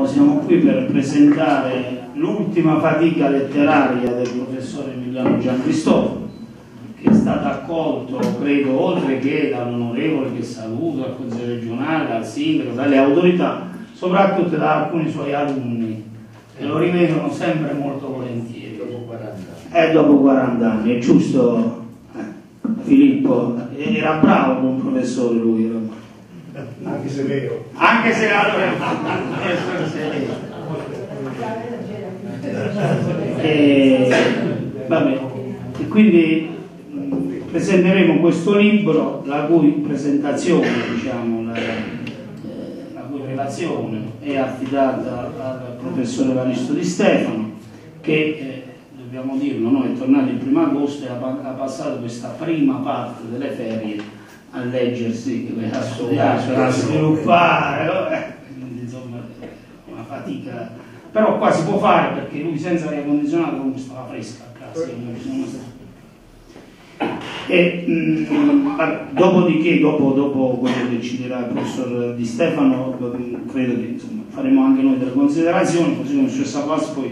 siamo qui per presentare l'ultima fatica letteraria del professore Emiliano Giancristoforo, che è stata accolto, credo, oltre che dall'onorevole che saluto, dal Consiglio regionale, dal sindaco, dalle autorità, soprattutto da alcuni suoi alunni, che lo rivedono sempre molto volentieri. Dopo 40 anni. Dopo 40 anni, è giusto, Filippo, era bravo un professore lui, era bravo. Anche se vero. Anche se era vabbè, e quindi presenteremo questo libro, la cui presentazione, diciamo, la cui relazione è affidata al professore Evaristo Di Stefano, che dobbiamo dirlo, noi è tornato il 1° agosto e ha passato questa prima parte delle ferie a leggersi, a studiare, a sviluppare, quindi insomma una fatica, però qua si può fare perché lui senza aria condizionata comunque stava fresca a casa. Dopodiché, dopo quello che ci dirà il professor Di Stefano, credo che insomma, faremo anche noi delle considerazioni, così come successo a Pass, poi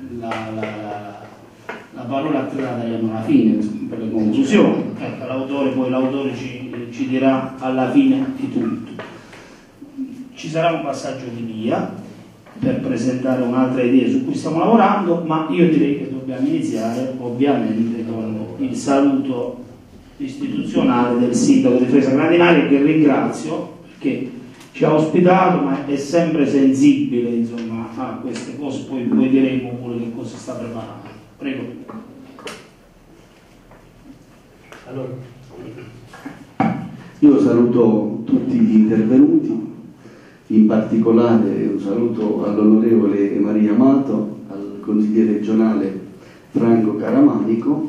la parola a te la daremo alla fine, insomma, per le conclusioni. Ecco, l'autore ci dirà alla fine di tutto. Ci sarà un passaggio di via per presentare un'altra idea su cui stiamo lavorando, ma io direi che dobbiamo iniziare ovviamente con il saluto istituzionale del sindaco di Tresa Grandinaria, che ringrazio perché ci ha ospitato, ma è sempre sensibile, insomma, a queste cose. Poi diremo pure che cosa sta preparando. Prego. Allora, io saluto tutti gli intervenuti, in particolare un saluto all'onorevole Maria Amato, al consigliere regionale Franco Caramanico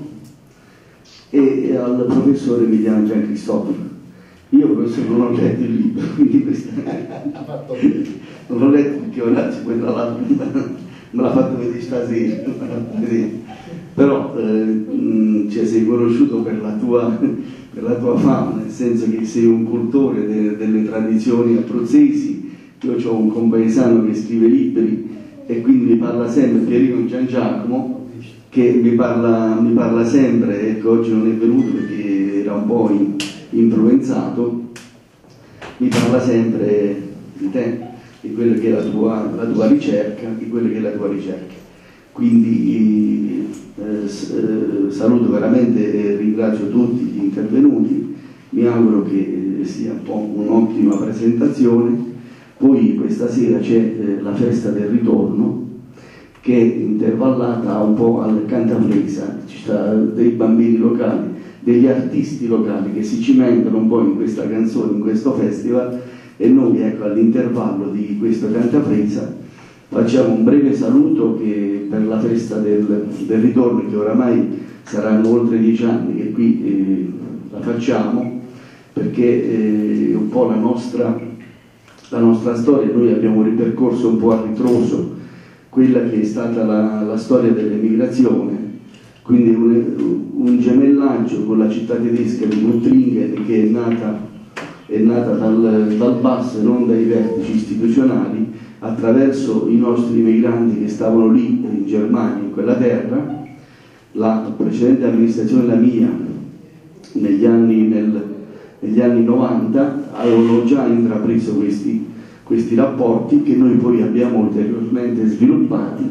e al professore Emiliano Giancristoforo. Io professore non ho letto il libro, quindi non l'ho letto perché Orazio poi tra l'altro me l'ha fatto vedere stasera, però ci sei conosciuto per la tua fama, nel senso che sei un cultore delle tradizioni abruzzesi. Io ho un compaesano che scrive libri e quindi mi parla sempre, Pierino Giangiacomo, che mi parla sempre, ecco, oggi non è venuto perché era un po' influenzato, mi parla sempre di te, di quella che è la tua ricerca, di quella che è la tua ricerca. Quindi saluto veramente e ringrazio tutti gli intervenuti, mi auguro che sia un po' un'ottima presentazione. Poi questa sera c'è la festa del ritorno, che è intervallata un po' al Cantafresa, ci sono dei bambini locali, degli artisti locali che si cimentano un po' in questa canzone, in questo festival, e noi, ecco, all'intervallo di questo Cantafresa facciamo un breve saluto che per la festa del ritorno, che oramai saranno oltre 10 anni che qui la facciamo, perché è un po' la nostra storia. Noi abbiamo ripercorso un po' a ritroso quella che è stata la storia dell'emigrazione, quindi un gemellaggio con la città tedesca di Nuttringen, che è nata dal basso e non dai vertici istituzionali, attraverso i nostri migranti che stavano lì in Germania, in quella terra. La precedente amministrazione, la mia, negli anni 90 avevano già intrapreso questi rapporti, che noi poi abbiamo ulteriormente sviluppati,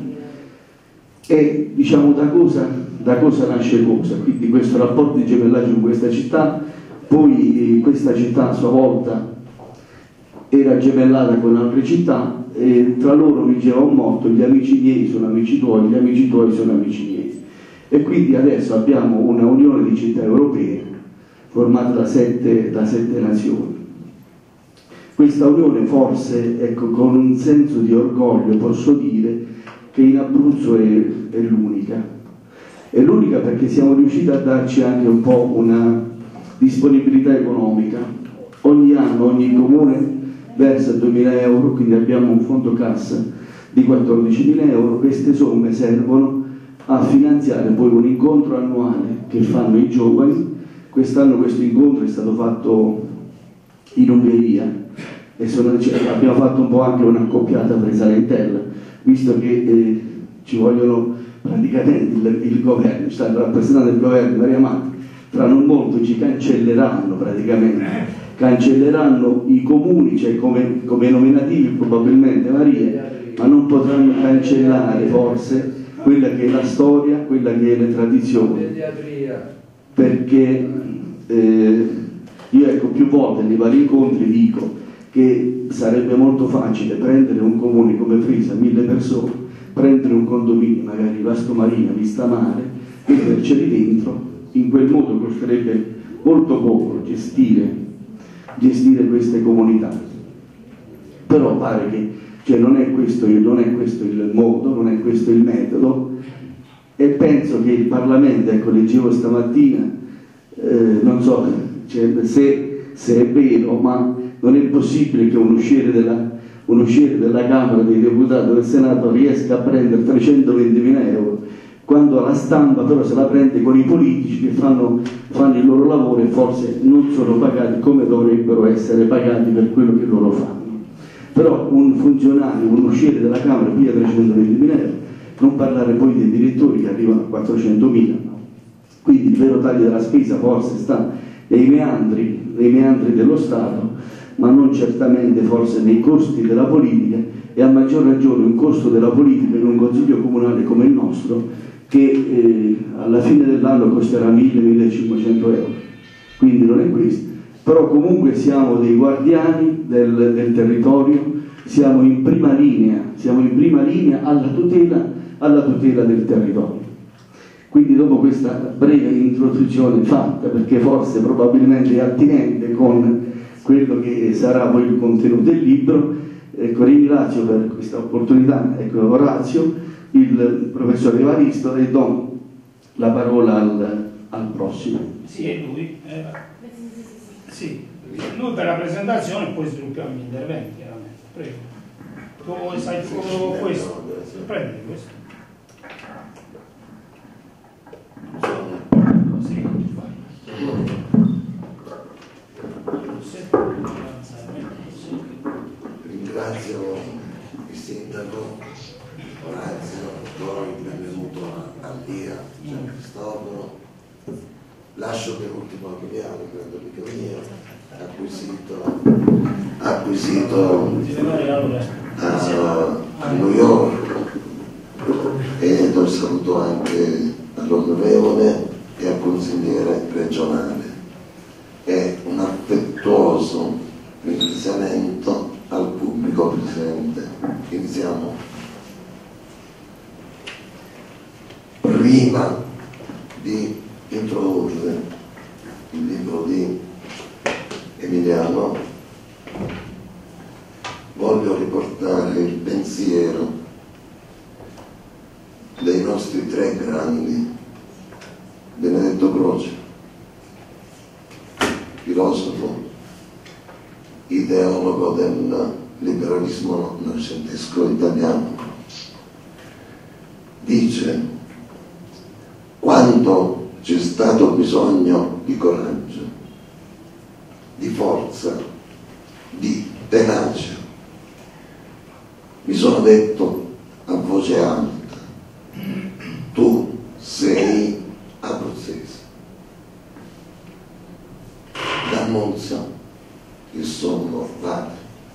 e diciamo da cosa nasce cosa, quindi questo rapporto di gemellaggio con questa città. Poi questa città a sua volta era gemellata con altre città e tra loro vigeva un motto: gli amici miei sono amici tuoi, gli amici tuoi sono amici miei. E quindi adesso abbiamo una unione di città europee formata da sette nazioni. Questa unione, forse, ecco, con un senso di orgoglio posso dire che in Abruzzo è l'unica. È l'unica perché siamo riusciti a darci anche un po' una disponibilità economica. Ogni anno ogni comune versa 2.000 euro, quindi abbiamo un fondo cassa di 14.000 euro. Queste somme servono a finanziare poi un incontro annuale che fanno i giovani. Quest'anno questo incontro è stato fatto in Ungheria, e abbiamo fatto un po' anche un'accoppiata presa lentella, visto che ci vogliono praticamente il governo, sta il rappresentante del governo Maria Matti, tra non molto ci cancelleranno praticamente, cancelleranno i comuni, cioè come nominativi probabilmente Maria, ma non potranno cancellare forse quella che è la storia, quella che è le tradizioni, perché io ecco più volte nei vari incontri dico che sarebbe molto facile prendere un comune come Frisa, 1000 persone, prendere un condominio, magari Vasto Marina, Vista Mare, metterceli dentro, in quel modo costerebbe molto poco gestire queste comunità. Però pare che non è questo il modo, non è questo il metodo, e penso che il Parlamento, ecco, leggevo stamattina, non so se è vero, ma non è possibile che un usciere della Camera dei Deputati del Senato riesca a prendere 320.000 euro, quando la stampa però se la prende con i politici che fanno il loro lavoro e forse non sono pagati come dovrebbero essere pagati per quello che loro fanno. Però un funzionario, un usciere della Camera piglia 320.000 euro, non parlare poi dei direttori che arrivano a 400.000. Quindi il vero taglio della spesa forse sta nei meandri dello Stato, ma non certamente forse nei costi della politica, e a maggior ragione un costo della politica in un consiglio comunale come il nostro che alla fine dell'anno costerà 1.000-1.500 euro. Quindi non è questo. Però comunque siamo dei guardiani del territorio, siamo in prima linea alla tutela del territorio. Quindi dopo questa breve introduzione fatta, perché forse probabilmente è attinente con quello che sarà poi il contenuto del libro, ecco, ringrazio per questa opportunità, ecco, Orazio, il professore Evaristo, e do la parola al prossimo. Sì, è lui. Sì, noi per la presentazione poi sviluppiamo gli interventi, chiaramente. Prego. Tu sai solo questo? Prendi questo. Sì, ringrazio il sindaco Orazio, do il benvenuto a Lia, Gian Cristoforo. Lascio per ultimo Emiliano, prendo il microfono, acquisito a New York, e do il saluto anche all'onorevole e al consigliere regionale, e un affettuoso ringraziamento al pubblico presente. Iniziamo. Prima di introdurre il libro di Emiliano, voglio riportare il pensiero dei nostri tre grandi: Benedetto Croce, filosofo, ideologo del liberalismo novecentesco italiano, dice: quando c'è stato bisogno di coraggio, di forza, di tenacia, mi sono detto a voce alta: tu sei abruzzese. Da Monza il sono padre.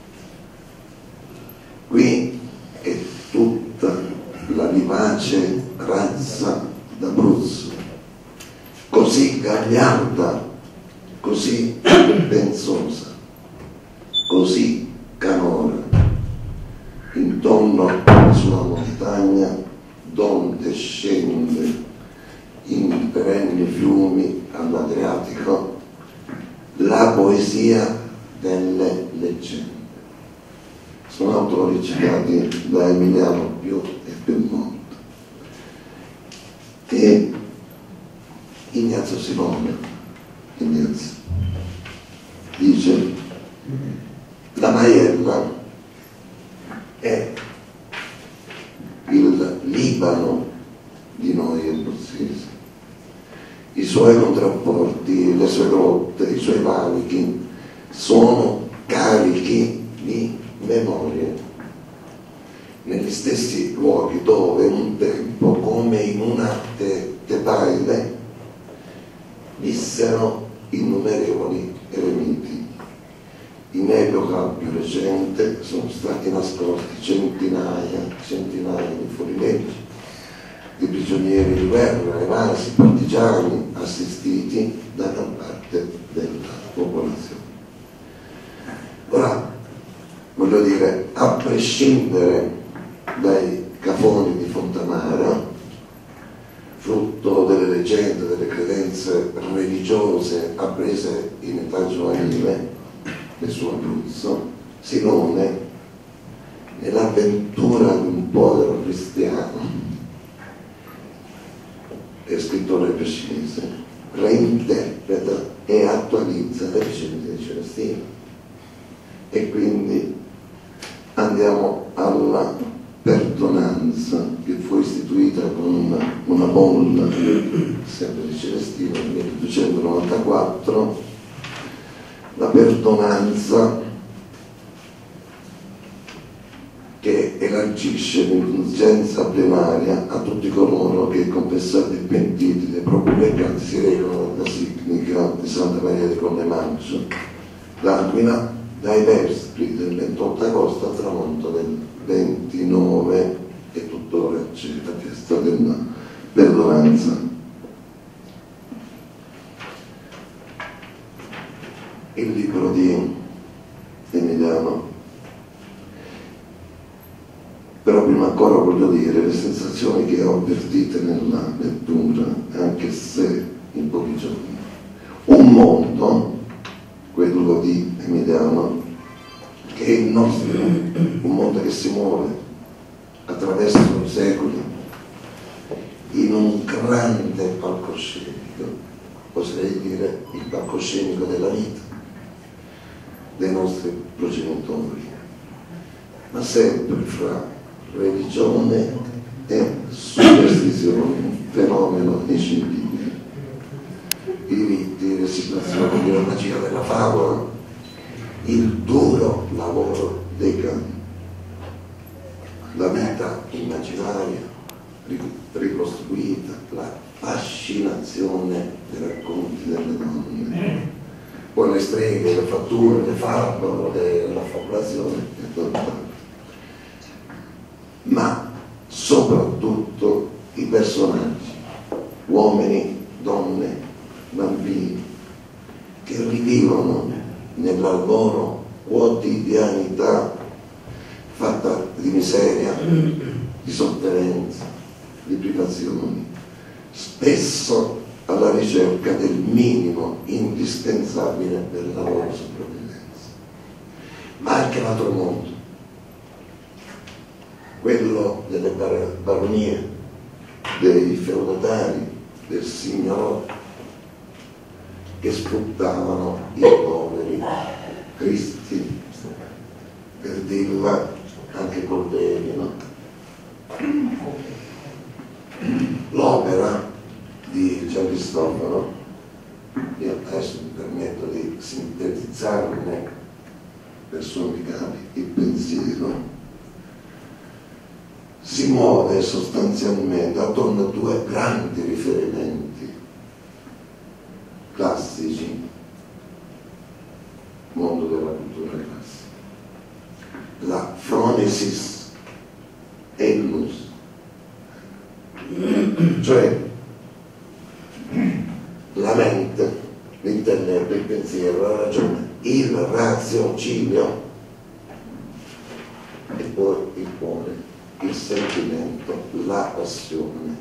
Qui è tutta la vivace razza d'Abruzzo, così gagliarda, così pensosa, così canora, intorno alla sua montagna donde scende in perenni fiumi all'Adriatico la poesia delle leggende. Sono autori citati da Emiliano più e più volte. E Ignazio Silone dice: la Maiella è il Libano di noi abruzzesi. I suoi contrapporti, le sue grotte, i suoi valichi sono carichi memorie negli stessi luoghi dove un tempo, come in un'arte tebaile, vissero innumerevoli eremiti. In epoca più recente sono stati nascosti centinaia di fuorileggi, di prigionieri di guerra, evasi, partigiani, assistiti da gran parte della popolazione. Ora, voglio dire, a prescindere dai cafoni di Fontanara, frutto delle leggende, delle credenze religiose apprese in età giovanile nel suo Abruzzo, Silone, nell'avventura di un povero cristiano e scrittore pescinese, reinterpreta e attualizza le vicende di Celestino. E quindi andiamo alla perdonanza, che fu istituita con una bolla sempre di Celestino nel 1294. La perdonanza che elargisce l'indulgenza plenaria a tutti coloro che, confessati e pentiti dei propri peccati, si recano alla basilica di Santa Maria di Collemaggio d'Aquila dai vespri del 28 agosto al tramonto del 29, e tuttora c'è la festa della perdonanza. Il libro di Emiliano. Però prima ancora voglio dire le sensazioni che ho avvertite nella lettura, anche se in pochi giorni. Un mondo, quello di Emiliano, che è il nostro, un mondo che si muove attraverso i secoli in un grande palcoscenico, oserei dire il palcoscenico della vita dei nostri progenitori, ma sempre fra religione e superstizione, fenomeno inscindibile. I riti, le situazioni, la magia della favola, il duro lavoro dei cani, la vita immaginaria ricostruita, la fascinazione dei racconti delle donne, poi le streghe, le fatture, le favole, la fabulazione e tutto. Ma soprattutto i personaggi, uomini, donne, bambini, che rivivono nella loro quotidianità fatta di miseria, di sofferenza, di privazioni, spesso alla ricerca del minimo indispensabile per la loro sopravvivenza. Ma anche l'altro mondo, quello delle baronie, dei feudatari, del signorotto, che sfruttavano i poveri cristi, per dirla anche Cordelli, no? L'opera di Gian Cristoforo, io adesso mi permetto di sintetizzarne per suoi capi il pensiero, si muove sostanzialmente attorno a due grandi riferimenti classici, mondo della cultura classica: la phronesis e il mus, cioè la mente, l'intelletto, il pensiero, la ragione, il raziocinio, e poi il cuore, il sentimento, la passione.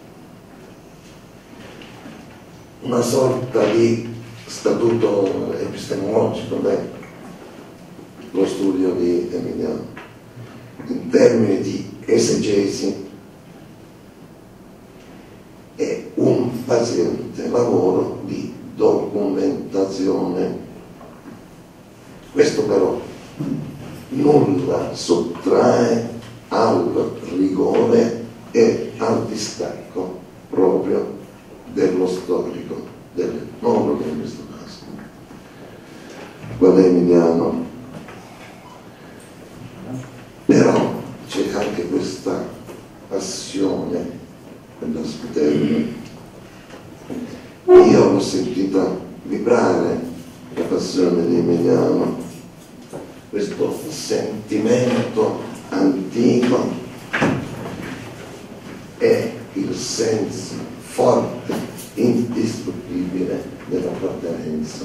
Una sorta di statuto epistemologico, lo studio di Emiliano, in termini di esegesi, è un paziente lavoro di documentazione. Questo però nulla sottrae al rigore e al distacco proprio dello storico, dell'etnologo in questo caso. Qual è Emiliano? anche questa passione per la scutella. Io l'ho sentita vibrare, la passione di Emiliano, questo sentimento antico e il senso forte, indistruttibile dell'appartenenza.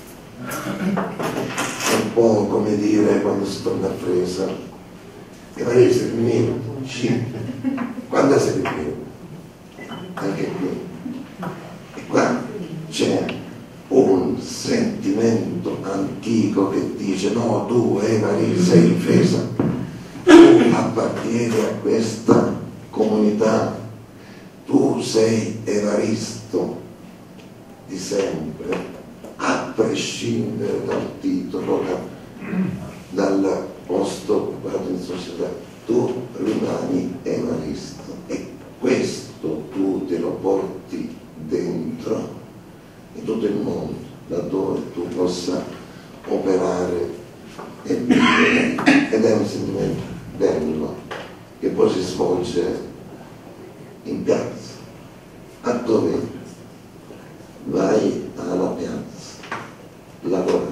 È un po' come dire quando si torna a Fresa, e magari sei finito, quando sei finito? Anche qui. E qua c'è un sentimento antico che dice: no, tu Evaristo sei in Fresa, tu appartieni a questa comunità, tu sei Evaristo di sempre, a prescindere dal titolo, dal posto occupato in società, tu rimani Evaristo, e questo tu te lo porti dentro in tutto il mondo, laddove tu possa operare e vivere, ed è un sentimento bello che poi si svolge in piazza. A dove vai? Alla piazza, lavora.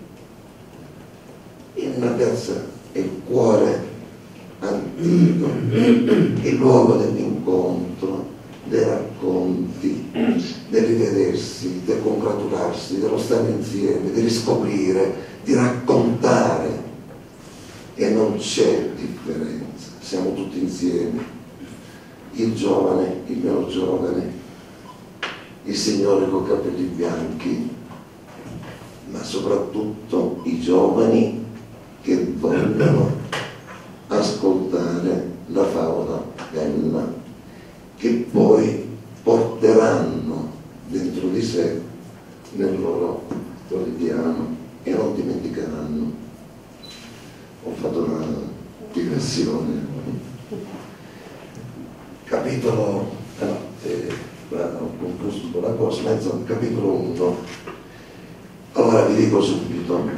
In una piazza è il cuore antico, il luogo dell'incontro, dei racconti, del rivedersi, del congratularsi, dello stare insieme, di riscoprire, di raccontare, e non c'è differenza, siamo tutti insieme, il giovane, il meno giovane, il signore con capelli bianchi, ma soprattutto i giovani che vogliono ascoltare la favola bella, che poi porteranno dentro di sé nel loro quotidiano e non dimenticheranno. Ho fatto una digressione. Capitolo, ho concluso con la cosa, ma insomma, capitolo 1. Allora vi dico subito,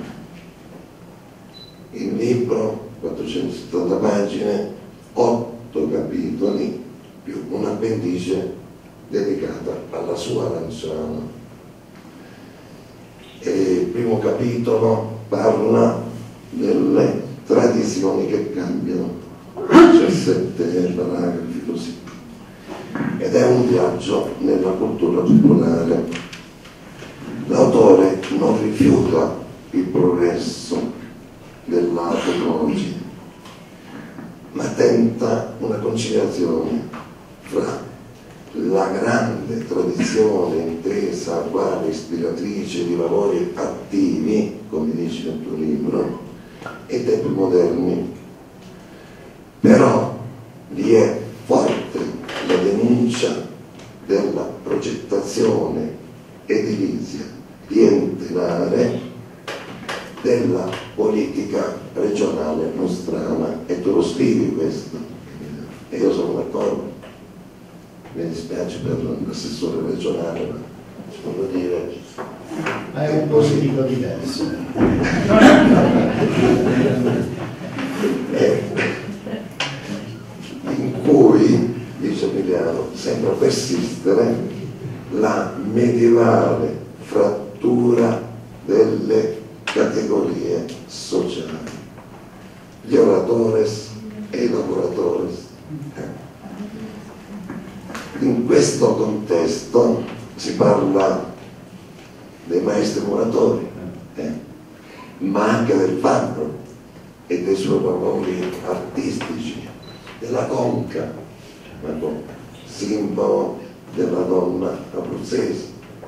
il libro, 470 pagine, 8 capitoli, più un'appendice dedicata alla sua Lanciano. E il primo capitolo parla delle tradizioni che cambiano, 17 paragrafi così, ed è un viaggio nella cultura popolare. L'autore non rifiuta il progresso dell'arte oggi, ma tenta una conciliazione fra la grande tradizione intesa quale ispiratrice di valori attivi, come dice nel tuo libro, e i tempi moderni. Però vi è forte la denuncia della progettazione edilizia clientelare della politica regionale nostrana, e tu lo scrivi questo, e io sono d'accordo. Mi dispiace per l'assessore regionale, ma ci voglio dire, ma è un politico diverso. In cui, dice Emiliano, sembra persistere la medievale frattura delle categorie sociali, gli oratores e i lavoratores. In questo contesto si parla dei maestri muratori, ma anche del fabbro e dei suoi lavori artistici, della conca, simbolo della donna abruzzese,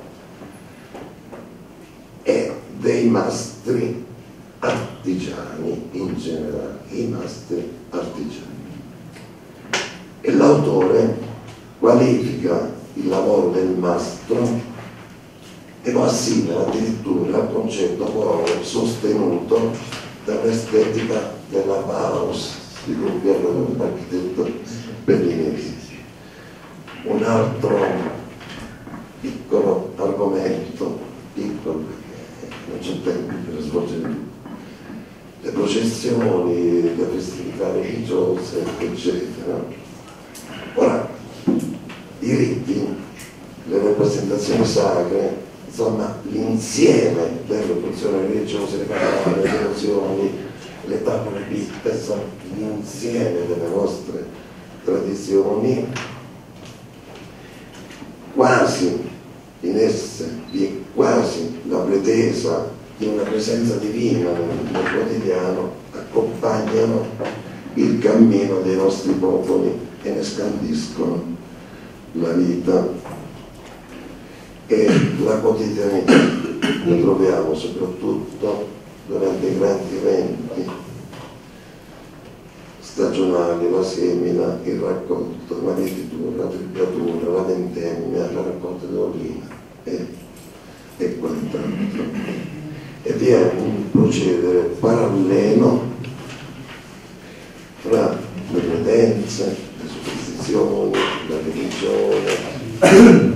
e dei mastri artigiani in generale, i mastri artigiani. E l'autore qualifica il lavoro del mastro e lo assimila addirittura al concetto poi sostenuto dall'estetica della Bauhaus, di cui parla l'architetto Bellinesi. Un altro piccolo argomento, piccolo perché non c'è tempo per svolgere le processioni, le festività attività religiose, eccetera. Ora, i riti, le rappresentazioni sacre, insomma l'insieme delle funzioni religiose, le parole, le devozioni, le tavole pitte, insomma l'insieme delle nostre tradizioni, quasi in esse vi è quasi la pretesa di una presenza divina nel quotidiano, accompagnano il cammino dei nostri popoli e ne scandiscono la vita e la quotidianità. Lo troviamo soprattutto durante i grandi eventi stagionali, la semina, il raccolto, la mietitura, la tripliatura, la vendemmia, la raccolta dell'oliva e quant'altro. E vi è un procedere parallelo fra le credenze, le superstizioni, la religione.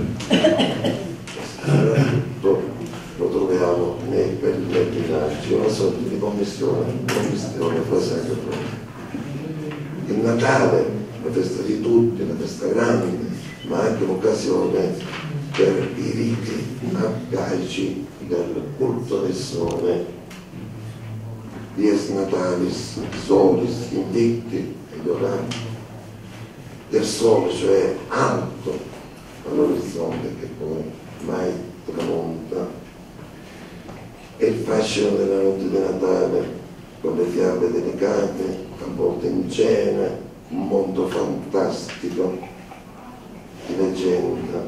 Lo troviamo nei pellegrinaggi, una sorta di commistione fra sacro e profano. Il Natale, la festa di tutti, la festa grande, ma anche l'occasione per i riti arcaici del culto del sole, dies natalis, solis, invicti ed orati, del sole, cioè alto all'orizzonte che poi mai tramonta, e il fascino della notte di Natale con le fiabe delicate, a volte in cena, un mondo fantastico di leggenda,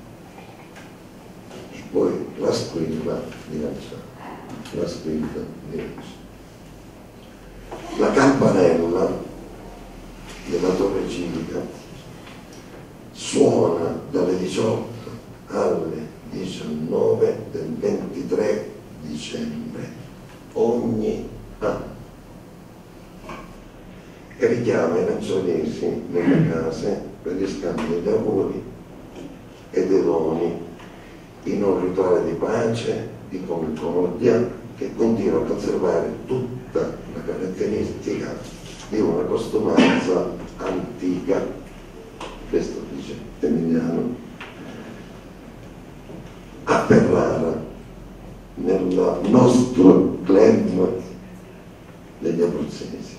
e poi la squilla di Lanciano, la campanella della Torre Civica suona dalle 18 alle 19 del 23 dicembre ogni anno e richiama i lancianesi nelle case per gli scambi degli auguri e dei doni in un rituale di pace, di concordia, che continua a conservare tutta la caratteristica di una costumanza antica, questo dice Emiliano, a Ferrara, nel nostro club degli abruzzesi.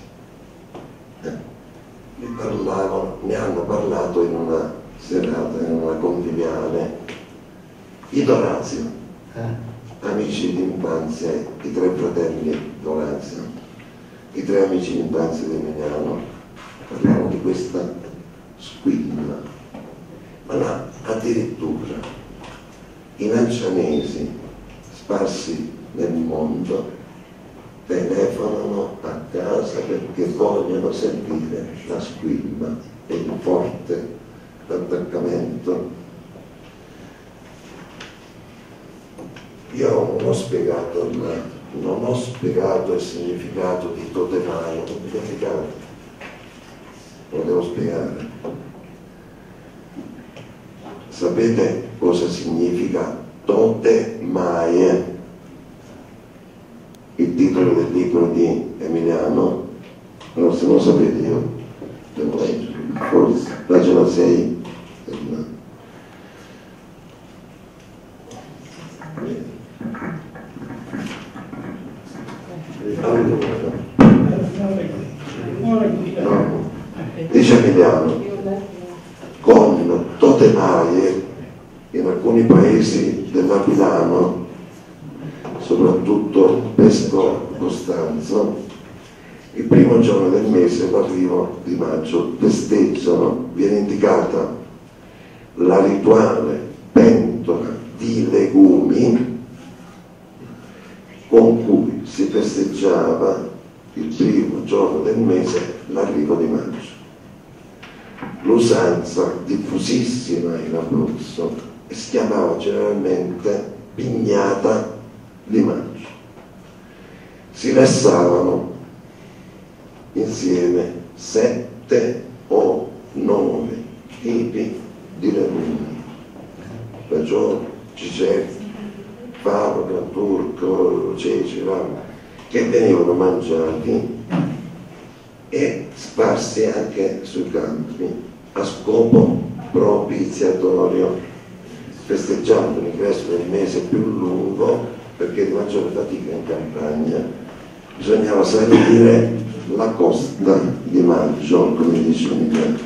Ne hanno parlato in una serata, in una conviviale, i Dorazio, amici di infanzia, i tre fratelli Dorazio, i tre amici di infanzia di Emiliano, parlavano di questa squilla, ma là addirittura i lancianesi sparsi nel mondo telefonano a casa perché vogliono sentire la squilla e il forte attaccamento. Io non ho spiegato il significato di totemaio, lo devo spiegare. Sapete cosa significa totemaie? Il titolo del libro di Emiliano, allora se non lo sapete io devo leggere, forse, pagina 6. Dice Emiliano, con totemaie in alcuni paesi dell'Aquilano, soprattutto Pesco Costanzo, il primo giorno del mese, l'arrivo di maggio, festeggiano, viene indicata la rituale pentola di legumi con cui si festeggiava il primo giorno del mese l'arrivo di maggio. L'usanza diffusissima in Abruzzo e si chiamava generalmente pignata di maggio. Si versavano insieme 7 o 9 tipi di legumi: fagiolo, cicetto, favo, granturco, ceci, che venivano mangiati e sparsi anche sui campi a scopo propiziatorio, festeggiando l'ingresso del mese più lungo, perché di maggiore fatica in campagna bisognava salire la costa di maggio, come dice Miguel.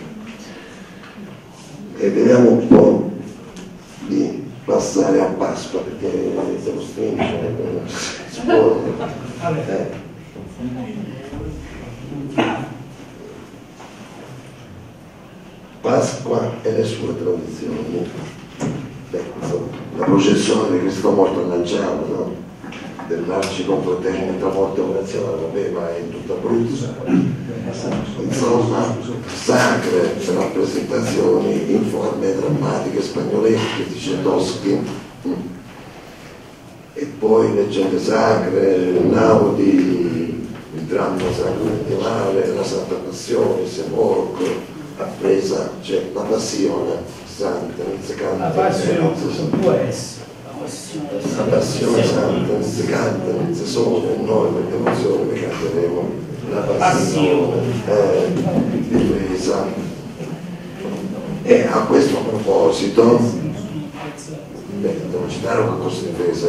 E vediamo un po' di passare a Pasqua, perché siamo stringere, si può. Pasqua e le sue tradizioni. La processione di Cristo morto a Lanciano, no? Dell'arciconfraternita tra morte e orazione, vabbè, ma è in tutta Abruzzo. Insomma, sacre rappresentazioni in forme drammatiche spagnolesche, dice Toschi, e poi leggende sacre, Naudi, il dramma sacro medievale, la Santa Passione, il Sepolcro, appresa c'è la Passione Santa, non si canta. La passione può essere. La Passione Santa, non si canta, non si suona, e noi per devozione ne canteremo la Passione di Luisa. E a questo proposito, devo citare una cosa di Luisa,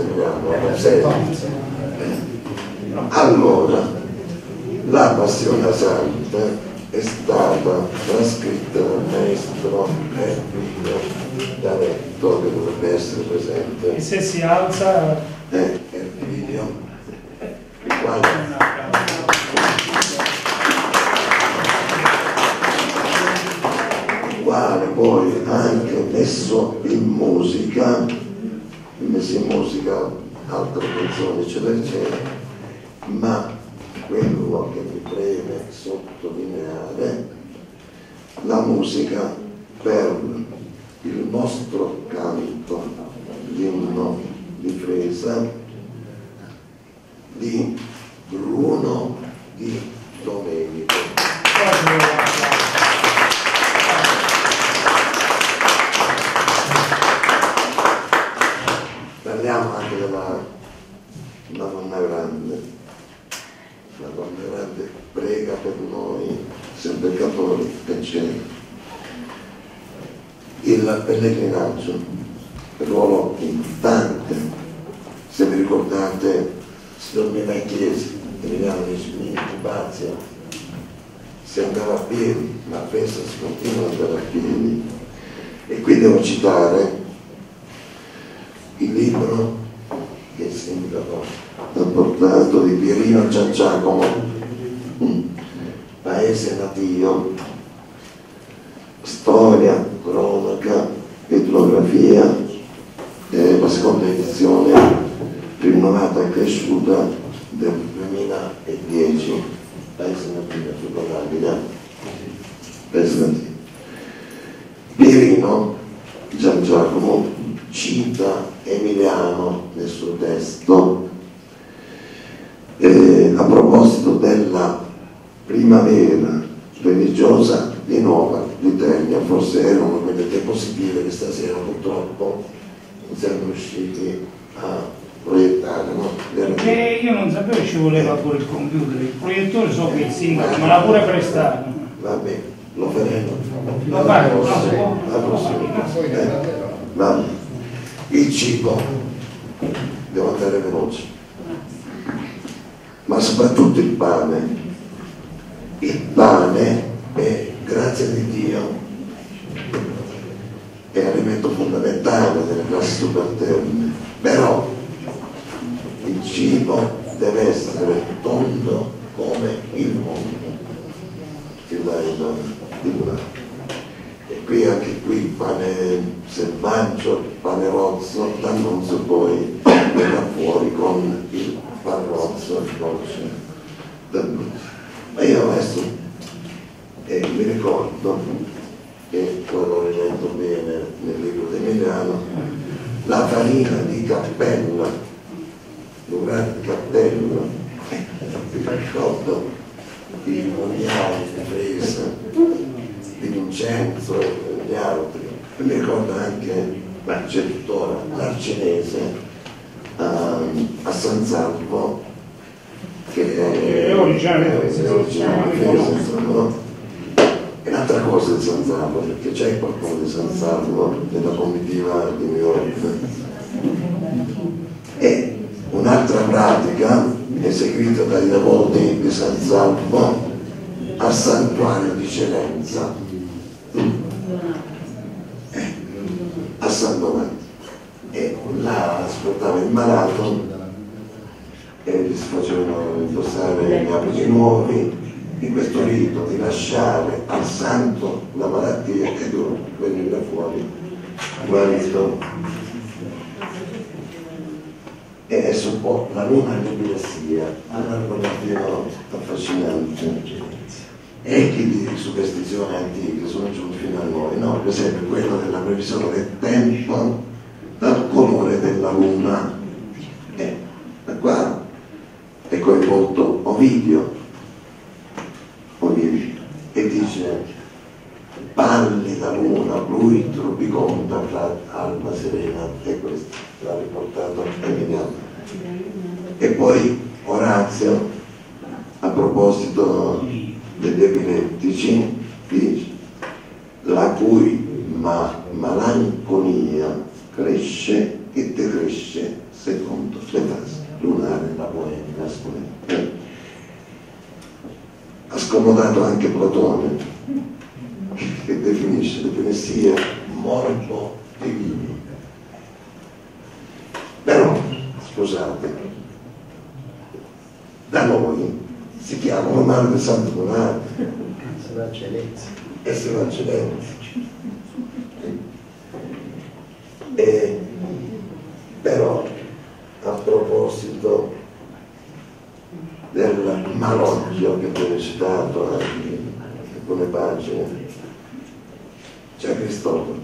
allora, la Passione Santa è stata trascritta dal maestro D'Aretto, che dovrebbe essere presente. E se si alza Erbilio, il quale poi ha anche messo in musica altre canzoni eccetera eccetera, ma quello che mi preme sottolineare, la musica per il nostro canto, l'inno di Fresa di Bruno Di Domenico. Parliamo anche della Madonna Grande. La Donna Grande prega per noi, sempre peccatori, eccetera. Il pellegrinaggio, ruolo importante, se vi ricordate, si dormiva in chiesa, Emiliano di Smini, Bazia, si andava a piedi, ma a festa si continua ad andare a piedi. E qui devo citare il libro che il sindaco ha portato di Pierino Gianciacomo, Paese Natio, storia, cronaca, etnografia, la seconda edizione rinnovata e cresciuta del 2010, Paese Natio, sulla Paese Natio. Pierino Gianciacomo cita Emiliano nel suo testo a proposito della primavera religiosa di Nuova Britannia. Forse erano quelle diapositive che stasera purtroppo non siamo riusciti a proiettare, no? Perché io non sapevo che ci voleva pure il computer, il proiettore so che il sindaco me l'ha pure prestato. Vabbè, lo faremo Lo fai, la prossima. Vabbè. Il cibo, devo andare veloce, ma soprattutto il pane. Il pane è, grazie di Dio, è alimento fondamentale delle classi subalterne, però il cibo deve essere tondo come il mondo. E qui anche qui pane selvaggio, pane rozzo, d'annunzio poi verrà fuori con il pan rozzo, il dolce d'annunzio. Ma io adesso mi ricordo che poi l'ho riletto bene nel libro di Emiliano, la farina di cappella, un grande cappello, mi ricordo i mondiali di Fresa, di Vincenzo e gli altri, e mi ricordo anche, ma c'è tuttora, l'Arcinese a San Salvo, che è originario di Fresa, no? E un'altra cosa di San Salvo, perché c'è qualcuno di San Salvo nella comitiva di New York, e un'altra pratica eseguita dai devoti di San Salvo al santuario di Cerenza, a San Domenico, e là ascoltava il malato e gli si facevano indossare gli abiti nuovi, in questo rito di lasciare al santo la malattia e lui veniva fuori guarito. E adesso un po' la luna dell'epilessia, un argomento affascinante. Echi di superstizioni antiche sono giunti fino a noi, no? Per esempio quello della previsione del tempo dal colore della luna. Da qua è coinvolto Ovidio, e dice: pallida luna, pluit rubiconda fra alba serena, e questo l'ha riportato Emiliano. E poi Orazio, a proposito degli epilettici, dice: la cui malanconia cresce e decresce secondo le fasi lunari, la poema. Ha scomodato anche Platone, che definisce l'epilessia morbo divini. Però, scusate, da noi si chiamano male di Santo Donato, essere eccellenza. E però, a proposito del malocchio che viene citato anche in alcune pagine, c'è Cristoforo,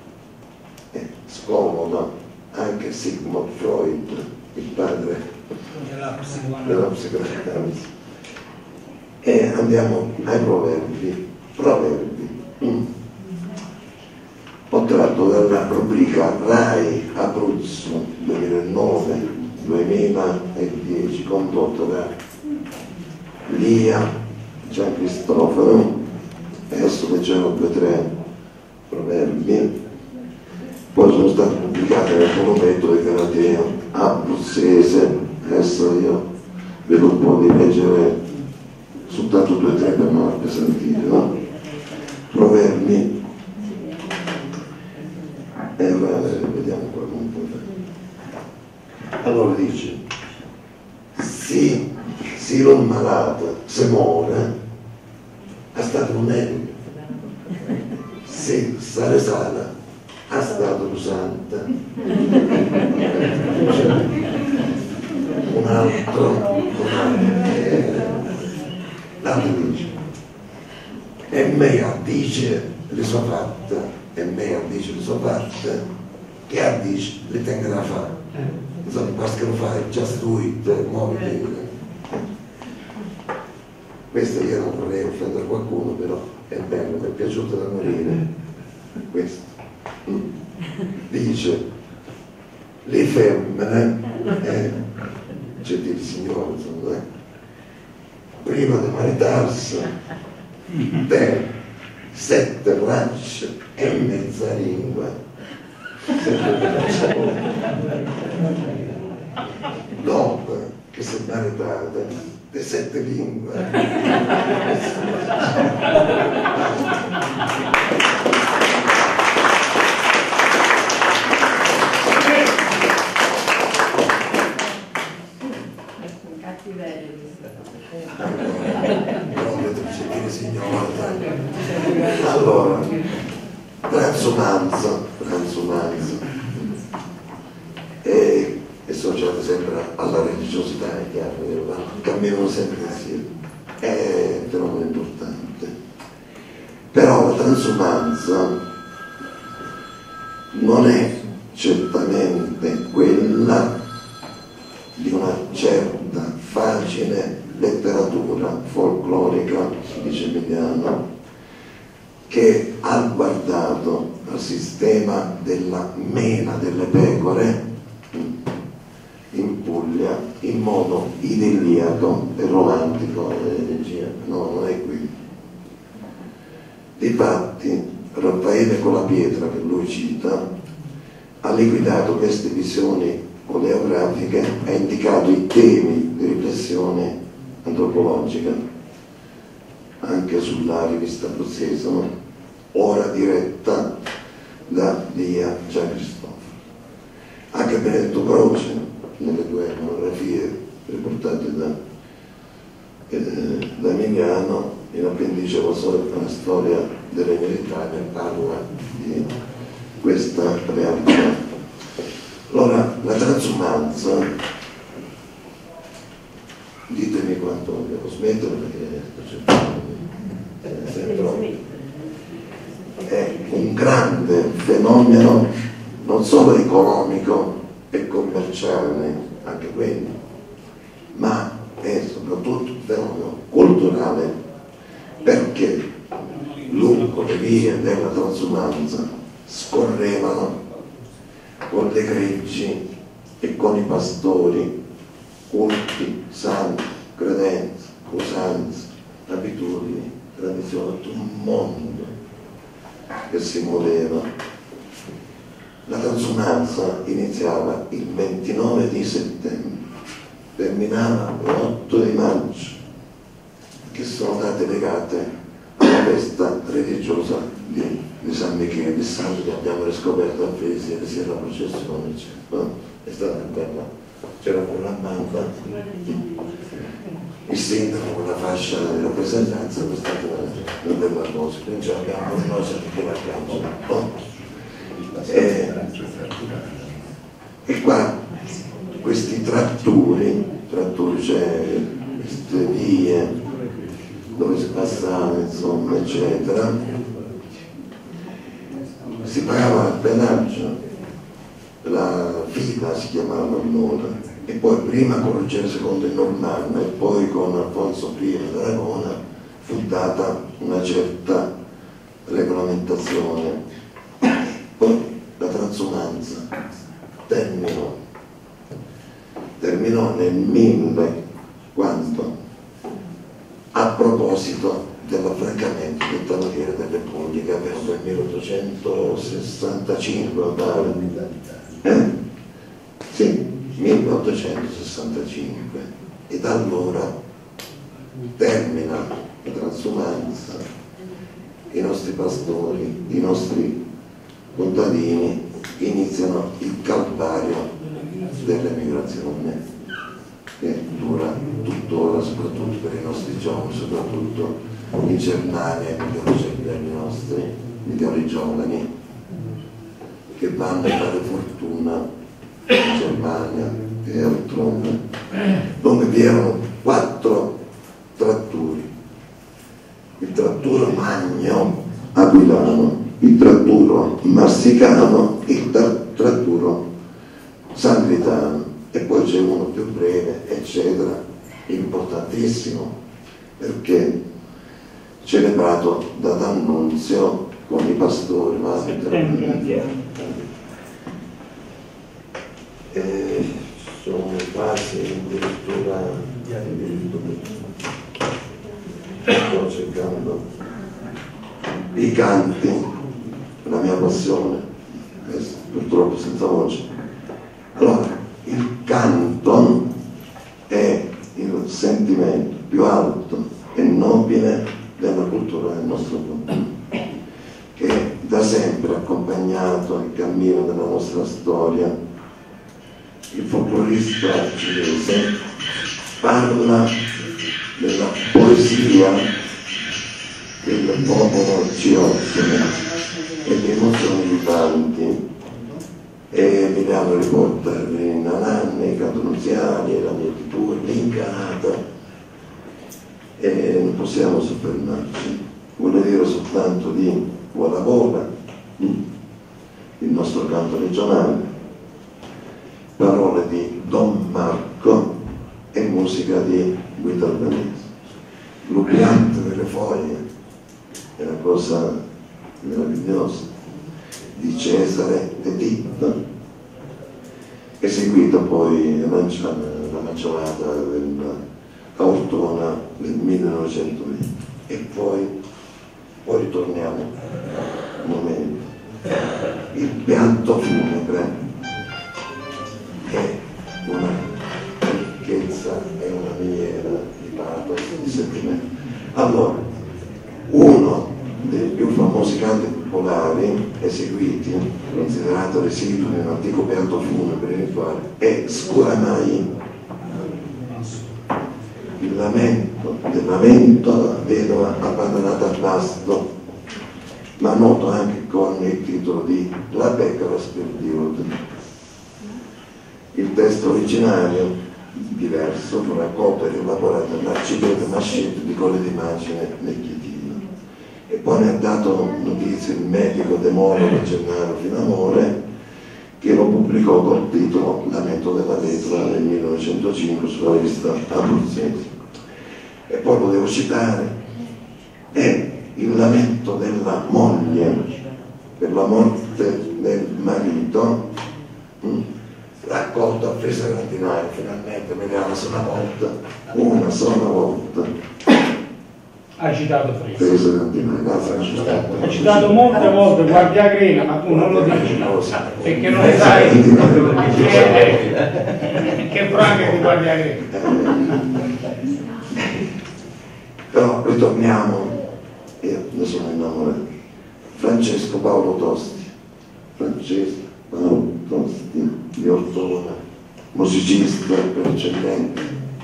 scomodo anche Sigmund Freud, il padre della psicoanalisi. E andiamo ai proverbi. Ho tratto dalla rubrica RAI Abruzzo 2009-2010 condotta da Lia Gian Cristoforo, e adesso leggerò 2 o 3 proverbi. Poi sono stati pubblicati nel monumento di Galateo abruzzese. Adesso io vedo un po' di leggere soltanto 2 o 3 per non appesantire, no? Proverbi. Vediamo qua un po'. Allora dice: sì, l'ho malata, se muore, è stato un meglio. Sì, sale sana, è stato santa. Un altro. L'altro dice: e me dice le sue fatte, e me dice le sue fatte, che a dice le tengo da fare. Insomma, basta che lo fai, just do it, muoviti. Questo io non vorrei offendere qualcuno, però è bello, mi è piaciuto da morire. Questo dice: le femmine, c'è il Signore, insomma, prima di maritarsi, te 7 braccia e mezza lingua. Dopo che si è maritata, le 7 lingue. Allora, transumanza è associata sempre alla religiosità, è chiaro, camminano sempre insieme, è un fenomeno importante. Però la transumanza non è certamente quella di una certa facile letteratura folclorica, dice Emiliano, che ha guardato al sistema della mena delle pecore in Puglia in modo idilliaco e romantico. No, non è qui. Difatti Raffaele Colapietra, che lui cita, ha liquidato queste visioni oleografiche, ha indicato i temi di riflessione antropologica anche sulla rivista abruzzese, ora diretta da Lia Giancristoforo. Anche Benedetto Croce, nelle due monografie riportate da Emiliano, in appendice alla storia delle militari, parla di questa realtà. Allora, la transumanza, ditemi quanto devo smettere perché è un grande fenomeno non solo economico e commerciale, anche quello, ma è soprattutto un fenomeno culturale, perché lungo le vie della transumanza scorrevano con le greggi e con i pastori culti, santi, credenze, usanze, abitudini, tradizioni, tutto un mondo che si muoveva. La transumanza iniziava il 29 di settembre, terminava l'8 di maggio, che sono date legate alla festa religiosa di San Michele di Santo, che abbiamo riscoperto a Fesi, sia la processione, no? È stata bella, c'era con la banda, il sindaco con la fascia di rappresentanza, è stata una bella cosa, quindi ce l'abbiamo con noi perché l'abbiamo. E qua questi trattori, cioè queste vie dove si passava, insomma, eccetera, si pagava il pedaggio, la fila si chiamava allora, e poi prima con Ruggero II in Normanna e poi con Alfonso I d'Aragona fu data una certa regolamentazione. Poi la transumanza terminò nel 1000, quando, a proposito dell'affrancamento del Tavoliere delle Puglie, che aveva nel 1865, sì, 1865, e da allora termina la transumanza, i nostri pastori, i nostri contadini iniziano il calvario dell'emigrazione, che dura tuttora, soprattutto per i nostri giovani, soprattutto in Germania e negli nostri migliori giovani, che vanno a fare fortuna in Germania e altrove, dove vi erano 4 tratturi: il tratturo Magno Aquilano, il tratturo Marsicano, il tratturo Sangritano, e poi c'è uno più breve, eccetera, importantissimo, perché celebrato da D'Annunzio con i pastori, sono quasi addirittura, sto cercando i canti, la mia passione, purtroppo senza voce. Allora, il canto è il sentimento più alto e nobile della cultura del nostro popolo, che da sempre ha accompagnato il cammino della nostra storia. Il folclorista cinese parla della poesia che il popolo ci offre e di emozioni vivanti, e Emiliano riporta i nananni, i canto nuziali, la mietitura, l'incanata, e non possiamo soffermarci. Vuole dire soltanto di Vuolagola, il nostro canto regionale, parole di Don Marco e musica di Guido Albanese. L'Ubriante delle foglie è una cosa meravigliosa, di Cesare De Tito, eseguito poi la manciolata dell'Aurtona del 1920, e poi Poi ritorniamo un momento. Il pianto funebre è una ricchezza e una miniera di pathos, di sentimento. Allora, uno dei più famosi canti popolari eseguiti, considerato residuo di un antico pianto funebre rituale, è Scuramai, il lamento della vedova abbandonata al pasto, ma noto anche con il titolo di La pecora spirituale. Il testo originario, diverso, fu raccolto e rielaborato dall'arcivescovo Mascetto di Colle di Macine nel Chietino. E poi ne ha dato notizia il medico demologo Gennaro Finamore, che lo pubblicò col titolo Lamento della Vedova nel 1905 sulla rivista Abruzzese. E poi lo devo citare, è il lamento della moglie per la morte del marito, raccolto a Fresa Grandinaio. Finalmente vediamo una sola volta. Ha citato Fresa. Fresa Grandinaio, Ha citato molte volte Guardia Grena, ma tu non lo dici, perché non sai che Franca è di Guardia Grena. Però ritorniamo, io ne sono innamorato. Francesco Paolo Tosti, di Ortona, musicista per eccellenza,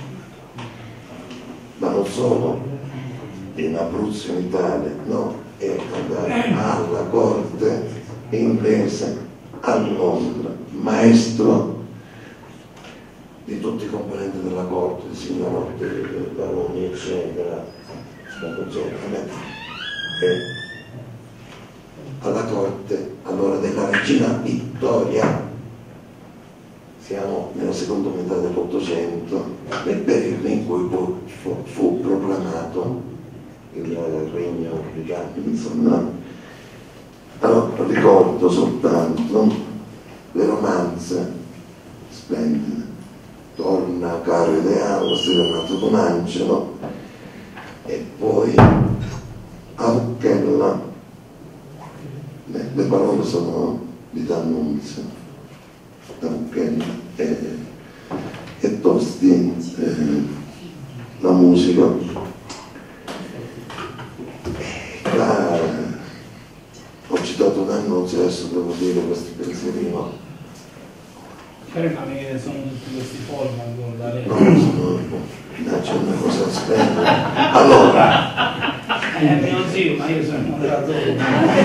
ma non solo in Abruzzo, in Italia, no, è andato alla corte inglese a Londra, maestro di tutti i componenti della corte, di signorotti, baroni, eccetera, e alla corte allora della regina Vittoria, siamo nella seconda metà dell'Ottocento, nel periodo in cui fu proclamato il regno britannico, insomma. Allora ricordo soltanto le romanze splendide, Torna caro ideale, Renato Bonangelo, e poi Auchella, le parole sono di D'Annunzio, Auchella e Tosti, la musica. Ho citato D'Annunzio, adesso devo dire questo pensierino. Fermami, sono tutti questi forma da lei. No, c'è una cosa splendida. Allora, Mio zio, ma io sono il moderatore.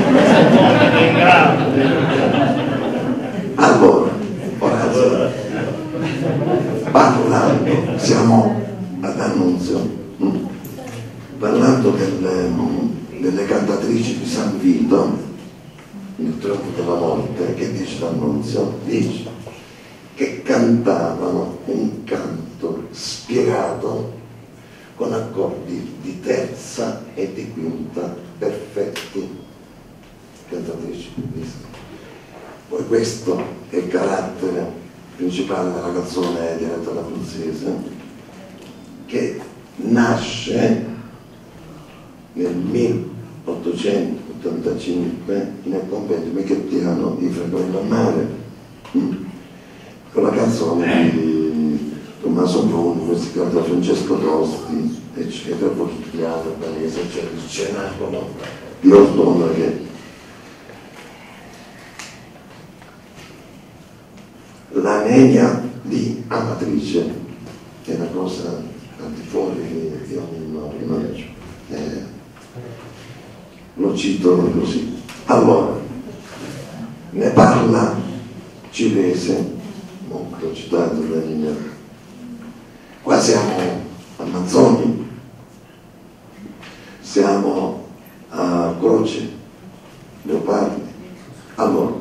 allora, Orazio, parlando, siamo ad Annunzio, parlando delle cantatrici di San Vito, il trionfo della morte, che dice D'Annunzio? Dice che cantavano un canto spiegato con accordi di terza e di quinta perfetti, cantatrici. Poi questo è il carattere principale della canzone diretta all'abruzzese, che nasce nel 1885 nel convento michettiano di Fregondo a Mare, con la canzone di Tommaso Bruni, musicata da Francesco Tosti, eccetera, Portigliano, Panese, eccetera, il cenacolo di Ortona, che la nenia di Amatrice è una cosa al di fuori di ogni norma, lo cito così. Allora, ne parla Cirese, l'ho citato qua siamo a Manzoni, siamo a Croce Leopardi. Allora,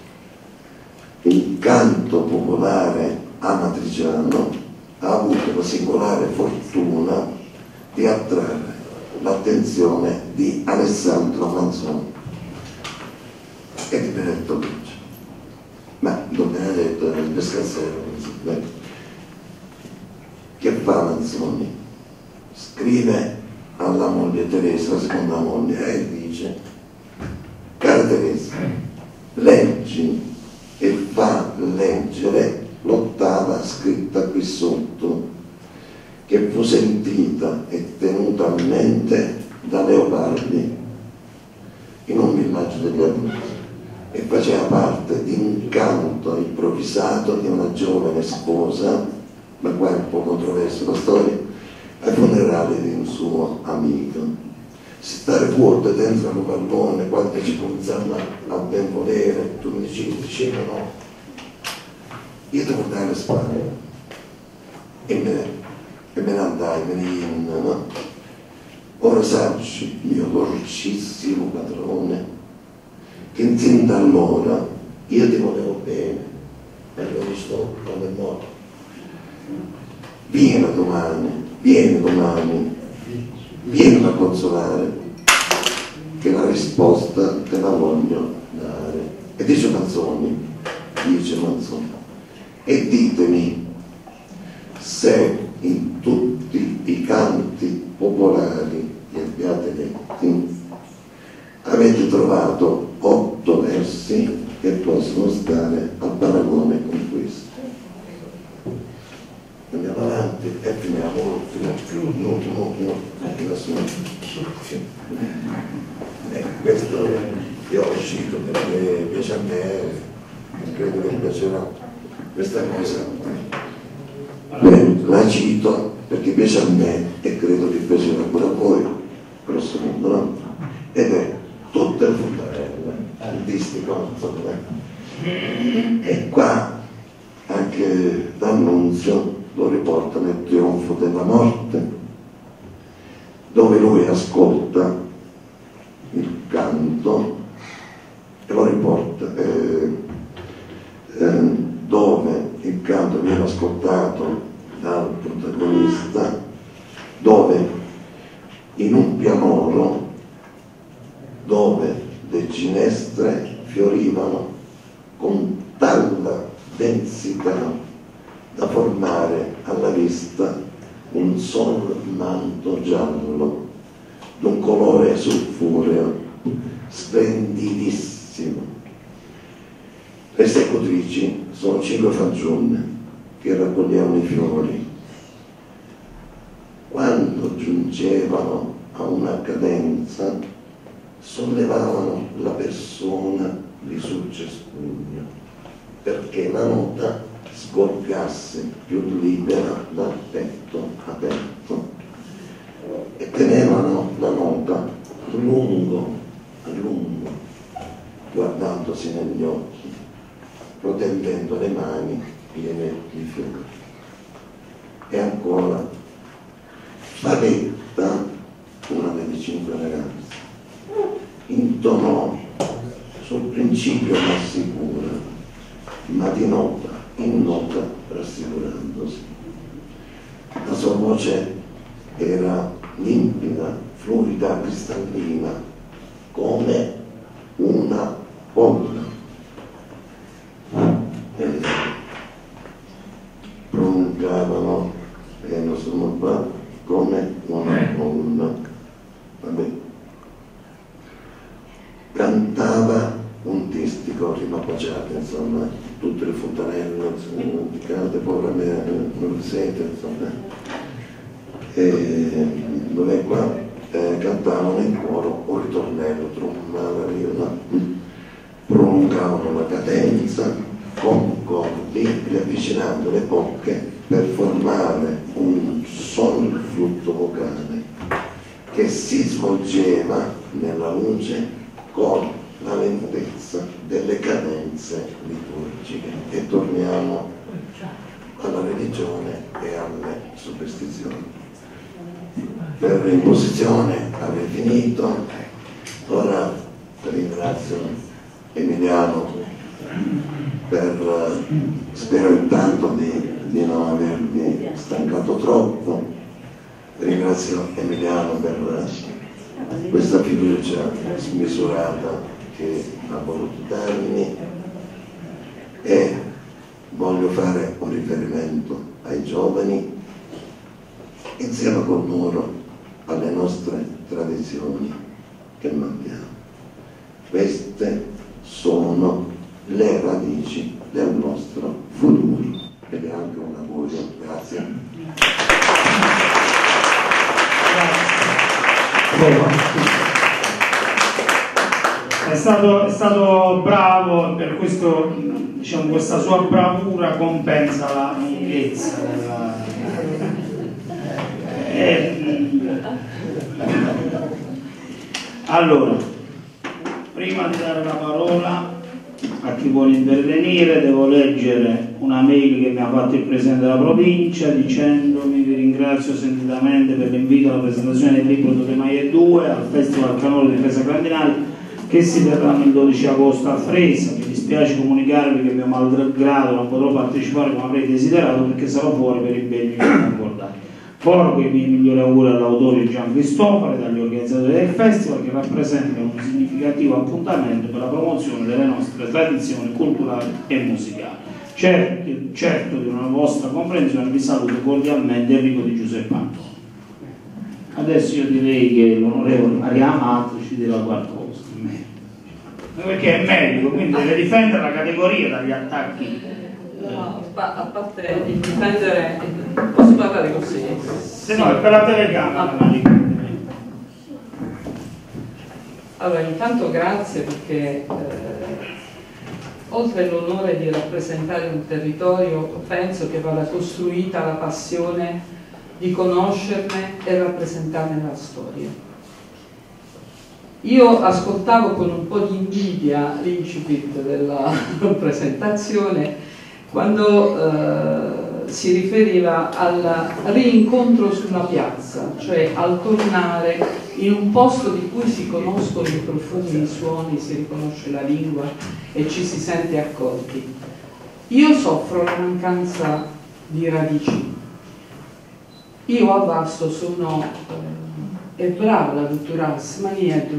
il canto popolare amatriciano ha avuto la singolare fortuna di attrarre l'attenzione di Alessandro Manzoni e di Benedetto Croce. Ma Don Benedetto era il pescazzero, che fa Manzoni? Scrive alla moglie Teresa, la seconda moglie, e dice: cara Teresa, leggi e fa leggere l'ottava scritta qui sotto, che fu sentita e tenuta a mente da Leopardi in un villaggio degli Abruzzi, e faceva parte di un canto improvvisato di una giovane sposa, ma qua è un po' controversa la storia, ai funerali di un suo amico. Stare fuori dentro un pallone, quando ci cominciamo a ben volere, tu mi dicevi no, io devo dare le spalle, e me ne andai, me ne inno, no? Ora sappi, mio dolcissimo padrone, che sin da allora io ti volevo bene, e l'ho visto quando è morto. Vieni domani, vieni a consolare, che la risposta te la voglio dare. E dice Manzoni, e ditemi se in tutti i canti popolari che abbiate letti avete trovato 8 versi che possono stare a paragone con questo. Andiamo avanti e finiamo l'ultimo. Questo io ho uscito perché piace a me, credo che piacerà questa cosa. La cito perché piace a me e credo che piacerà pure a voi, grosso modo, no? Ed è tutte le fontanelle artistico, e qua anche D'Annunzio lo riporta nel Trionfo della morte, dove lui ascolta il canto e lo riporta dove il canto viene ascoltato dal protagonista, dove in un pianoro dove le ginestre fiorivano con tanta densità da formare alla vista un sol manto giallo d'un colore sulfureo splendidissimo. Le esecutrici sono 5 fanciulle che raccoglievano i fiori. Quando giungevano a una cadenza sollevavano la persona di sul cespugno perché la nota sgorgasse più libera dal petto aperto, e tenevano la nota a lungo, guardandosi negli occhi, protendendo le mani piene di fiori. E ancora Favetta, una delle 5 ragazze, intonò sul principio rassicura, ma di nota in nota rassicurandosi. La sua voce era limpida, fluida, cristallina, come una bolla. Pronunciavano come una bolla. Vabbè. Cantava un distico rimapacciato, insomma, tutte le fontanelle, di cante, povera me, non sente, insomma. E dove qua cantavano in coro un ritornello, trombava, prolungavano la cadenza con cordi, riavvicinando le bocche per formare un solo flutto vocale che si svolgeva nella luce con la lentezza delle cadenze liturgiche. E torniamo alla religione e alle superstizioni. Per l'imposizione avevo finito, ora ringrazio Emiliano per, spero intanto di non avervi stancato troppo, ringrazio Emiliano per questa fiducia smisurata che ha voluto darmi, e voglio fare un riferimento ai giovani insieme con loro alle nostre tradizioni che mantiamo. Queste sono le radici del nostro futuro ed è anche un augurio. Grazie. È stato bravo, per questo, diciamo, questa sua bravura compensa la lunghezza della... Allora, prima di dare la parola a chi vuole intervenire, devo leggere una mail che mi ha fatto il Presidente della Provincia dicendomi: vi ringrazio sentitamente per l'invito alla presentazione del libro Totemaie 2 al Festival Canoro di Fresa Grandinali che si terranno il 12 agosto a Fresa. Mi dispiace comunicarvi che mio malgrado non potrò partecipare come avrei desiderato perché sarò fuori per impegni concordati. Porgo i miei migliori auguri all'autore Gian Cristoforo e dagli organizzatori del festival, che rappresentano un significativo appuntamento per la promozione delle nostre tradizioni culturali e musicali. Certo di una vostra comprensione, vi saluto cordialmente, Enrico Di Giuseppe Antoni. Adesso io direi che l'onorevole Maria Amato ci dirà qualcosa, perché è medico, quindi deve difendere la categoria dagli attacchi. No, a parte il difendere, posso parlare così? Se no è per la telecamera. Allora, intanto grazie perché oltre all'onore di rappresentare un territorio, penso che vada costruita la passione di conoscerne e rappresentarne la storia. Io ascoltavo con un po' di invidia l'incipit della presentazione quando si riferiva al rincontro sulla piazza, cioè al tornare in un posto di cui si conoscono i profumi, i suoni, si riconosce la lingua e ci si sente accolti. Io soffro la mancanza di radici. Io a Vasto sono brava la dottoressa, ma niente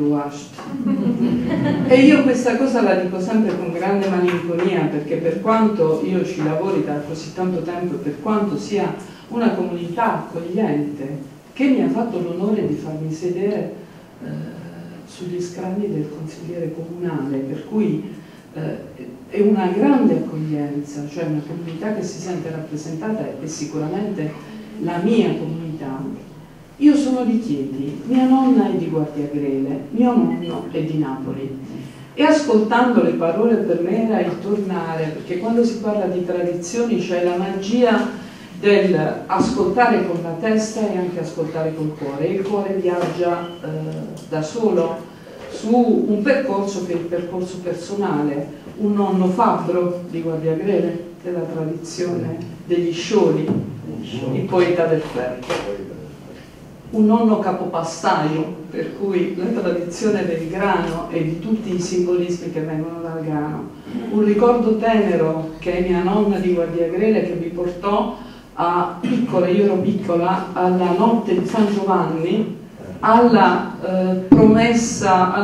e io questa cosa la dico sempre con grande malinconia, perché per quanto io ci lavori da così tanto tempo e per quanto sia una comunità accogliente che mi ha fatto l'onore di farmi sedere sugli scranni del consigliere comunale, per cui è una grande accoglienza, cioè una comunità che si sente rappresentata e sicuramente la mia comunità. Io sono di Chieti, mia nonna è di Guardiagrele, mio nonno è di Napoli e ascoltando le parole per me era il tornare, perché quando si parla di tradizioni c'è la magia del ascoltare con la testa e anche ascoltare col cuore, e il cuore viaggia da solo su un percorso che è il percorso personale. Un nonno fabbro di Guardiagrele, della tradizione degli scioli, il poeta del ferro. Un nonno capopastaio, per cui la tradizione del grano e di tutti i simbolismi che vengono dal grano. Un ricordo tenero che è mia nonna di Guardiagrele, che mi portò a piccola, io ero piccola, alla notte di San Giovanni, alla promessa,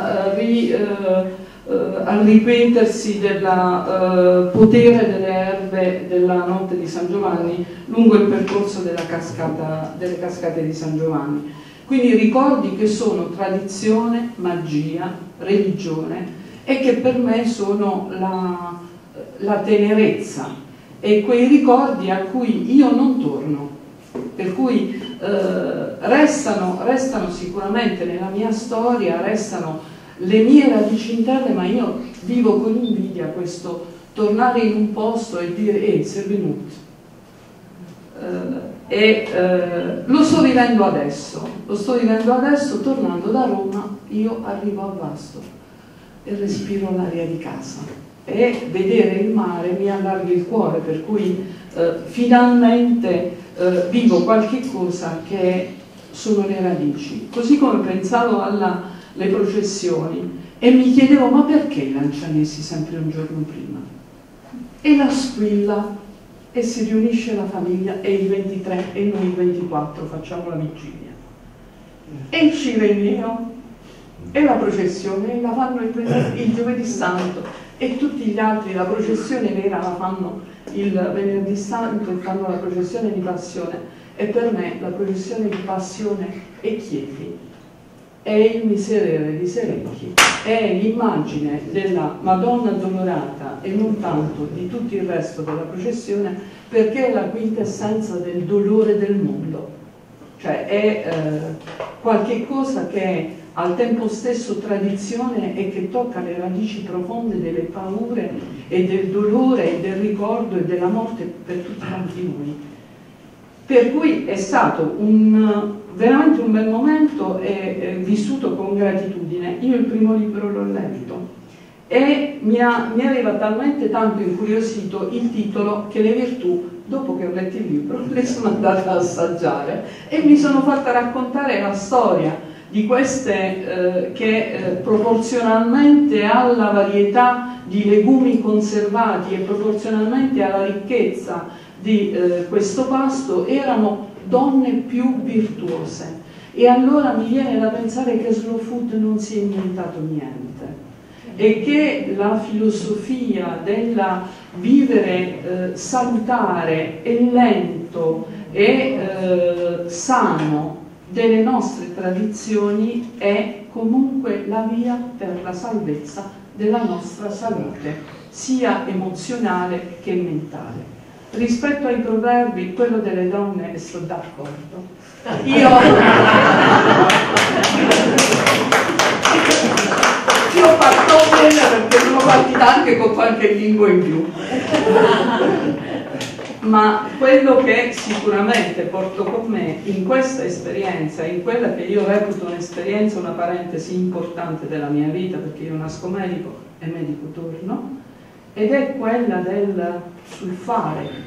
al ripetersi del potere delle erbe della notte di San Giovanni lungo il percorso delle cascate di San Giovanni. Quindi ricordi che sono tradizione, magia, religione e che per me sono la tenerezza e quei ricordi a cui io non torno, per cui restano sicuramente nella mia storia, restano le mie radici interne, ma io vivo con invidia questo tornare in un posto e dire sei venuto. Lo sto vivendo adesso, tornando da Roma, io arrivo a Vasto e respiro l'aria di casa e vedere il mare mi allarga il cuore, per cui finalmente vivo qualche cosa che sono le radici, così come pensavo alle processioni e mi chiedevo ma perché i lancianesi sempre un giorno prima? E la squilla e si riunisce la famiglia e il 23 e noi il 24 facciamo la vigilia e il Cireneo e la processione la fanno il giovedì santo e tutti gli altri la processione vera la fanno il venerdì santo e fanno la processione di passione E per me la processione di Passione è Chieti, è il Miserere di Serecchi, è l'immagine della Madonna Addolorata e non tanto di tutto il resto della processione, perché è la quintessenza del dolore del mondo, cioè è qualche cosa che è al tempo stesso tradizione e che tocca le radici profonde delle paure e del dolore e del ricordo e della morte per tutti quanti noi. Per cui è stato veramente un bel momento e vissuto con gratitudine. Io il primo libro l'ho letto e mi aveva talmente tanto incuriosito il titolo che le virtù, dopo che ho letto il libro, le sono andata ad assaggiare e mi sono fatta raccontare la storia di queste che proporzionalmente alla varietà di legumi conservati e proporzionalmente alla ricchezza di questo pasto erano donne più virtuose. E allora mi viene da pensare che Slow Food non si è inventato niente e che la filosofia della vivere salutare e lento e sano delle nostre tradizioni è comunque la via per la salvezza della nostra salute, sia emozionale che mentale. Rispetto ai proverbi, quello delle donne sono d'accordo. Io ho fatto bene perché sono partita anche con qualche lingua in più. Ma quello che sicuramente porto con me in questa esperienza, in quella che io reputo un'esperienza, una parentesi importante della mia vita, perché io nasco medico e medico torno, ed è quella sul fare.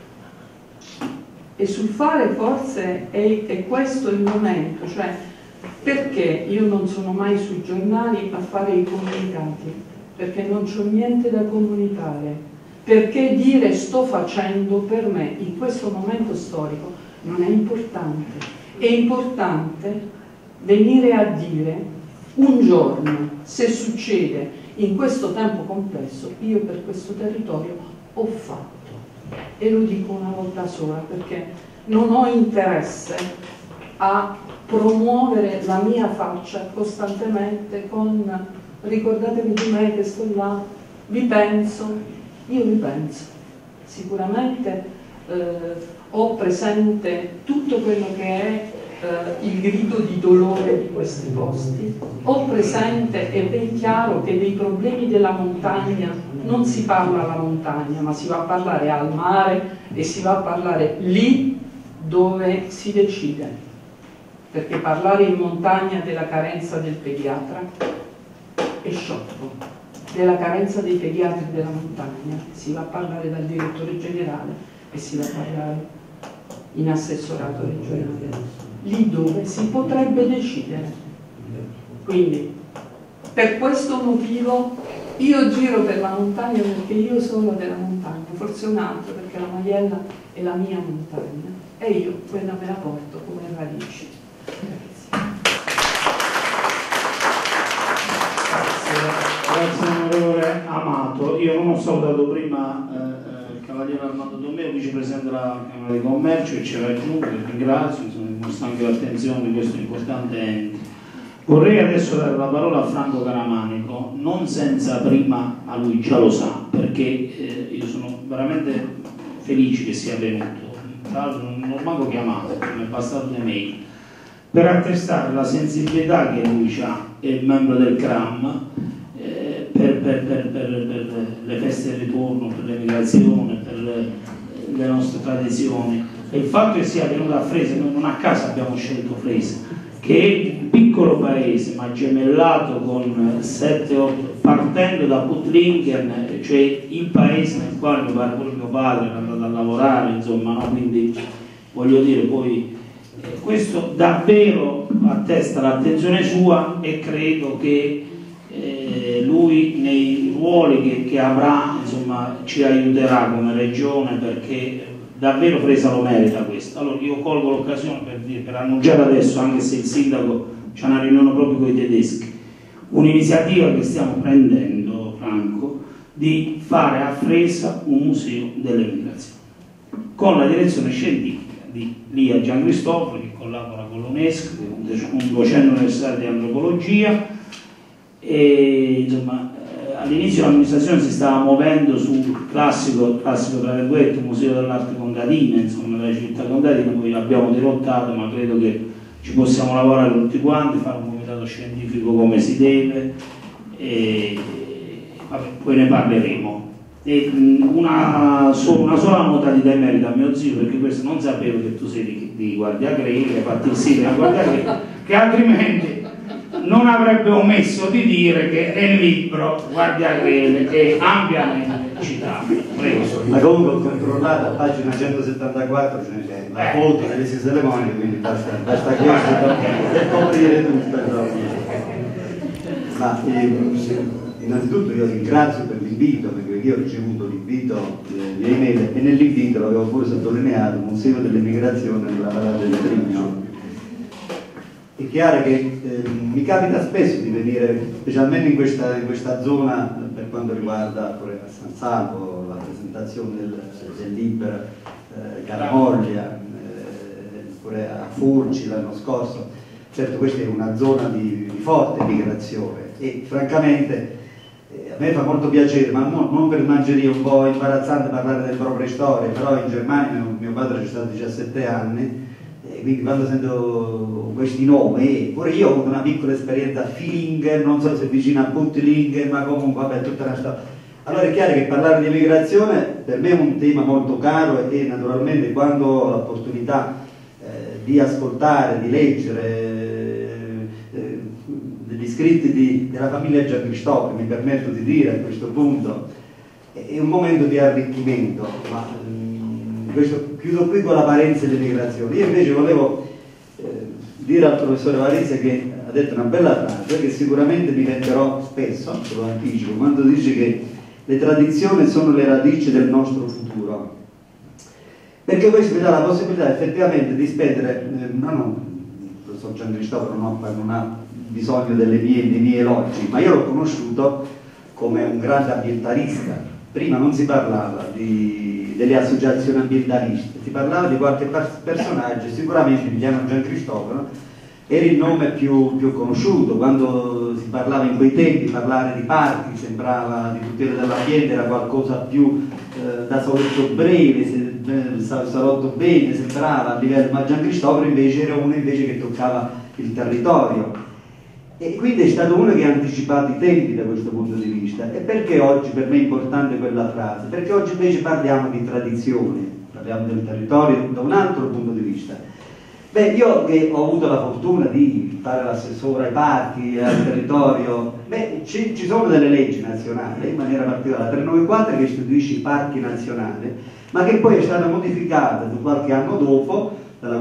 E sul fare forse è questo il momento, cioè perché io non sono mai sui giornali a fare i comunicati, perché non c'ho niente da comunicare, perché dire sto facendo per me in questo momento storico non è importante. È importante venire a dire un giorno, se succede in questo tempo complesso, io per questo territorio ho fatto. E lo dico una volta sola perché non ho interesse a promuovere la mia faccia costantemente con ricordatevi di me che sto là, vi penso, io vi penso. Sicuramente ho presente tutto quello che è il grido di dolore di questi posti, ho presente e ben chiaro che dei problemi della montagna non si parla alla montagna, ma si va a parlare al mare e si va a parlare lì dove si decide, perché parlare in montagna della carenza del pediatra è sciocco, della carenza dei pediatri della montagna si va a parlare dal direttore generale e si va a parlare in assessorato regionale, lì dove si potrebbe decidere. Quindi per questo motivo io giro per la montagna perché io sono della montagna, forse un altro perché la Maiella è la mia montagna e io quella me la porto come radici. Grazie onorevole Amato. Io non ho salutato prima il cavaliere Armando Domeo, vicepresidente della Camera di Commercio, che ci ha raggiunto, che ringrazio, insomma, dimostra anche l'attenzione di questo importante ente. Vorrei adesso dare la parola a Franco Caramanico, non senza prima, ma lui già lo sa, perché io sono veramente felice che sia venuto, tra l'altro non l'ho manco chiamato, mi è bastato un'email, per attestare la sensibilità che lui ha, è membro del CRAM, per le feste del ritorno, per l'emigrazione, per le nostre tradizioni, e il fatto che sia venuto a Frese, noi non a caso abbiamo scelto Frese, che è un piccolo paese ma gemellato con 7-8, partendo da Putlingen, cioè il paese nel quale mi pare pure mio padre era andato a lavorare, insomma, no? Quindi voglio dire, poi questo davvero attesta l'attenzione sua e credo che lui nei ruoli che avrà, insomma, ci aiuterà come regione, perché davvero Fresa lo merita questo. Allora io colgo l'occasione per annunciare adesso, anche se il sindaco c'è una riunione proprio con i tedeschi, un'iniziativa che stiamo prendendo, Franco, di fare a Fresa un museo delle migrazioni con la direzione scientifica di Lia Gian Cristoforo, che collabora con l'UNESCO, un docente universitario di antropologia, e insomma all'inizio l'amministrazione si stava muovendo sul classico tra virgolette Museo dell'Arte Contadina, insomma della città contadina, poi abbiamo dirottato, ma credo che ci possiamo lavorare tutti quanti, fare un comitato scientifico come si deve, e vabbè, poi ne parleremo. E una sola nota di demerito a mio zio, perché questo non sapevo che tu sei di Guardia Grele, hai fatto il sito di Guardia Grele, che altrimenti non avrebbe omesso di dire che nel libro Guardia Grele è ampiamente citato. Prego. Ma comunque ho controllato, a pagina 174 c'è la foto delle Selemonie, quindi basta questo per coprire tutto. Ma innanzitutto io ringrazio per l'invito, perché io ho ricevuto l'invito via email e nell'invito l'avevo pure sottolineato, Museo dell'Emigrazione nella Valle del Trigno. È chiaro che mi capita spesso di venire, specialmente in questa zona, per quanto riguarda pure a San Salvo, la presentazione del libro Caramoglia, pure a Furci l'anno scorso. Certo, questa è una zona di forte migrazione e francamente a me fa molto piacere, ma non per mangeria un po' imbarazzante parlare delle proprie storie, però in Germania mio padre c'è stato 17 anni, e quindi quando sento questi nomi, pure io ho avuto una piccola esperienza a Villingen, non so se vicino a Buttlingen, ma comunque vabbè, tutta una storia. Allora è chiaro che parlare di immigrazione per me è un tema molto caro e naturalmente quando ho l'opportunità di ascoltare, di leggere degli scritti della famiglia Gian Cristoforo, mi permetto di dire a questo punto, è un momento di arricchimento, ma questo, chiudo qui con la parentesi dell'immigrazione. Io invece volevo dire al professore Varese, che ha detto una bella frase, che sicuramente mi renderò spesso, te lo anticipo, quando dice che le tradizioni sono le radici del nostro futuro, perché questo mi dà la possibilità effettivamente di spendere, il professor Gian Cristoforo non ha bisogno dei miei elogi, ma io l'ho conosciuto come un grande ambientalista. Prima non si parlava delle associazioni ambientaliste, si parlava di qualche personaggio, sicuramente Emiliano Gian Cristoforo era il nome più conosciuto. Quando si parlava in quei tempi, parlare di parchi sembrava, di tutela dell'ambiente, era qualcosa più da salotto breve, salotto bene, sembrava a livello, ma Gian Cristoforo invece era uno che toccava il territorio. E quindi è stato uno che ha anticipato i tempi da questo punto di vista. E perché oggi per me è importante quella frase? Perché oggi invece parliamo di tradizioni, parliamo del territorio da un altro punto di vista. Beh, io che ho avuto la fortuna di fare l'assessore ai parchi, al territorio, beh, ci sono delle leggi nazionali, in maniera particolare, la 394 che istituisce i parchi nazionali, ma che poi è stata modificata qualche anno dopo, dalla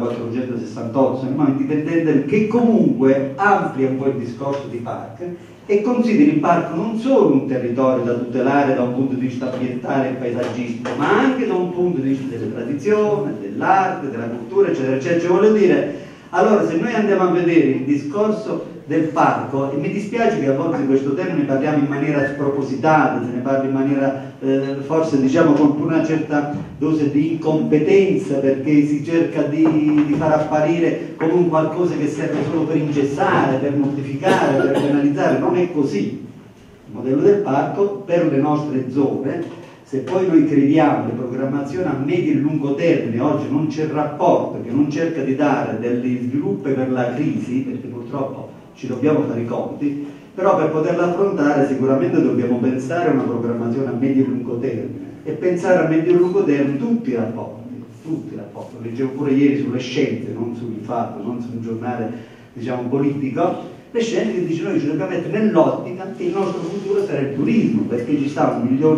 468, insomma indipendente, che comunque amplia un po' il discorso di parco e considera il parco non solo un territorio da tutelare da un punto di vista ambientale e paesaggistico, ma anche da un punto di vista delle tradizioni, dell'arte, della cultura, eccetera, eccetera. Cioè, voglio dire, allora se noi andiamo a vedere il discorso del parco, e mi dispiace che a volte di questo tema ne parliamo in maniera spropositata, se ne parla in maniera forse diciamo con una certa dose di incompetenza, perché si cerca di far apparire come un qualcosa che serve solo per ingessare, per mortificare, per penalizzare. Non è così. Il modello del parco per le nostre zone, se poi noi crediamo le programmazioni a medio e lungo termine, oggi non c'è rapporto che non cerca di dare degli sviluppi per la crisi, perché purtroppo ci dobbiamo fare i conti, però per poterla affrontare sicuramente dobbiamo pensare a una programmazione a medio e lungo termine e pensare a medio e lungo termine tutti i rapporti, lo leggevo pure ieri sulle scienze, non sul fatto, non su un giornale diciamo politico, le scienze che dicono noi ci dobbiamo mettere nell'ottica che il nostro futuro sarà il turismo, perché ci sta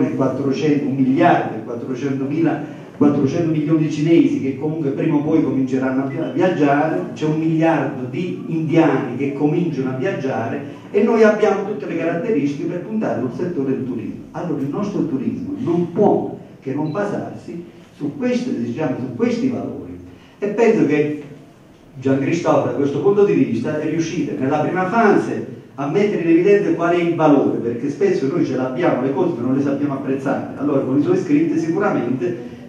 1 miliardo e 400 milioni di cinesi che comunque prima o poi cominceranno a viaggiare, c'è 1 miliardo di indiani che cominciano a viaggiare e noi abbiamo tutte le caratteristiche per puntare sul settore del turismo. Allora il nostro turismo non può che non basarsi su questi valori, e penso che Gian Cristoforo da questo punto di vista è riuscito nella prima fase a mettere in evidenza qual è il valore, perché spesso noi ce l'abbiamo le cose ma non le sappiamo apprezzare. Allora con i suoi scritti sicuramente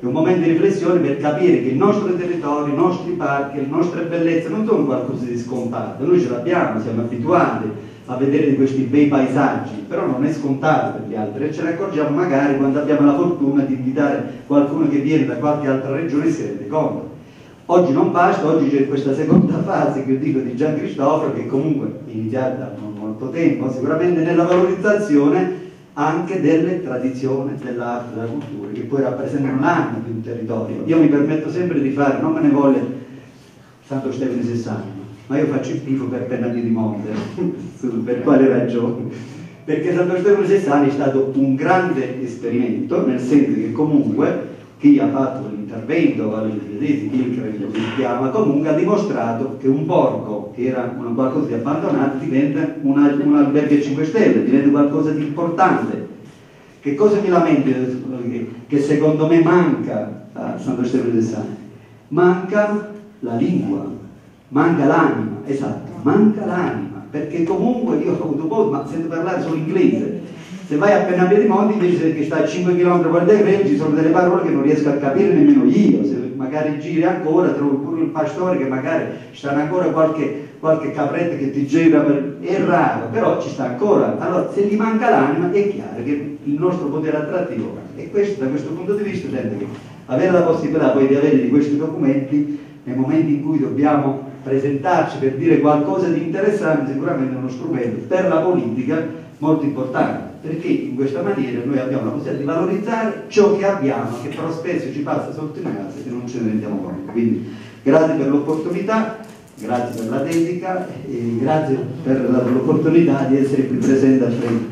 è un momento di riflessione per capire che il nostro territorio, i nostri parchi, le nostre bellezze non sono qualcosa di scontato, noi ce l'abbiamo, siamo abituati a vedere questi bei paesaggi, però non è scontato per gli altri e ce ne accorgiamo magari quando abbiamo la fortuna di invitare qualcuno che viene da qualche altra regione e si rende conto. Oggi non basta, oggi c'è questa seconda fase che io dico di Gian Cristoforo, che comunque è iniziata da non molto tempo, sicuramente nella valorizzazione anche delle tradizioni, dell'arte, della cultura, che poi rappresentano l'anima di un territorio. Io mi permetto sempre di fare, non me ne vuole Santo Stefano Sessani, ma io faccio il tifo per Pennani di Monte. Per quale ragione? Perché Santo Stefano Sessani è stato un grande esperimento, nel senso che comunque chi ha fatto l'intervento, che io credo che si chiama, comunque ha dimostrato che un porco che era qualcosa di abbandonato diventa un albergo a 5 stelle, diventa qualcosa di importante. Che cosa mi lamento che secondo me manca a Santo Stefano Sessani? Manca la lingua, manca l'anima, esatto, manca l'anima, perché comunque io ho avuto modo, ma sento parlare solo inglese. Se vai a Pennapiemonte invece che sta a 5 km dal Decreto ci sono delle parole che non riesco a capire nemmeno io. Se magari giri ancora trovi pure il pastore che magari stanno ancora qualche capretto che ti gira, è raro, però ci sta ancora. Allora se gli manca l'anima è chiaro che il nostro potere attrattivo, e questo da questo punto di vista tende che avere la possibilità poi di avere di questi documenti nei momenti in cui dobbiamo presentarci per dire qualcosa di interessante, sicuramente è uno strumento per la politica molto importante, perché in questa maniera noi abbiamo la possibilità di valorizzare ciò che abbiamo, che però spesso ci passa sotto il naso e non ce ne rendiamo conto. Quindi grazie per l'opportunità, grazie per la dedica e grazie per l'opportunità di essere qui presente a Freddo.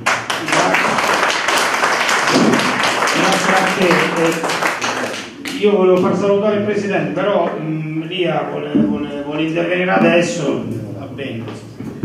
Grazie a te. Io volevo far salutare il Presidente, però Lia vuole intervenire adesso, va bene.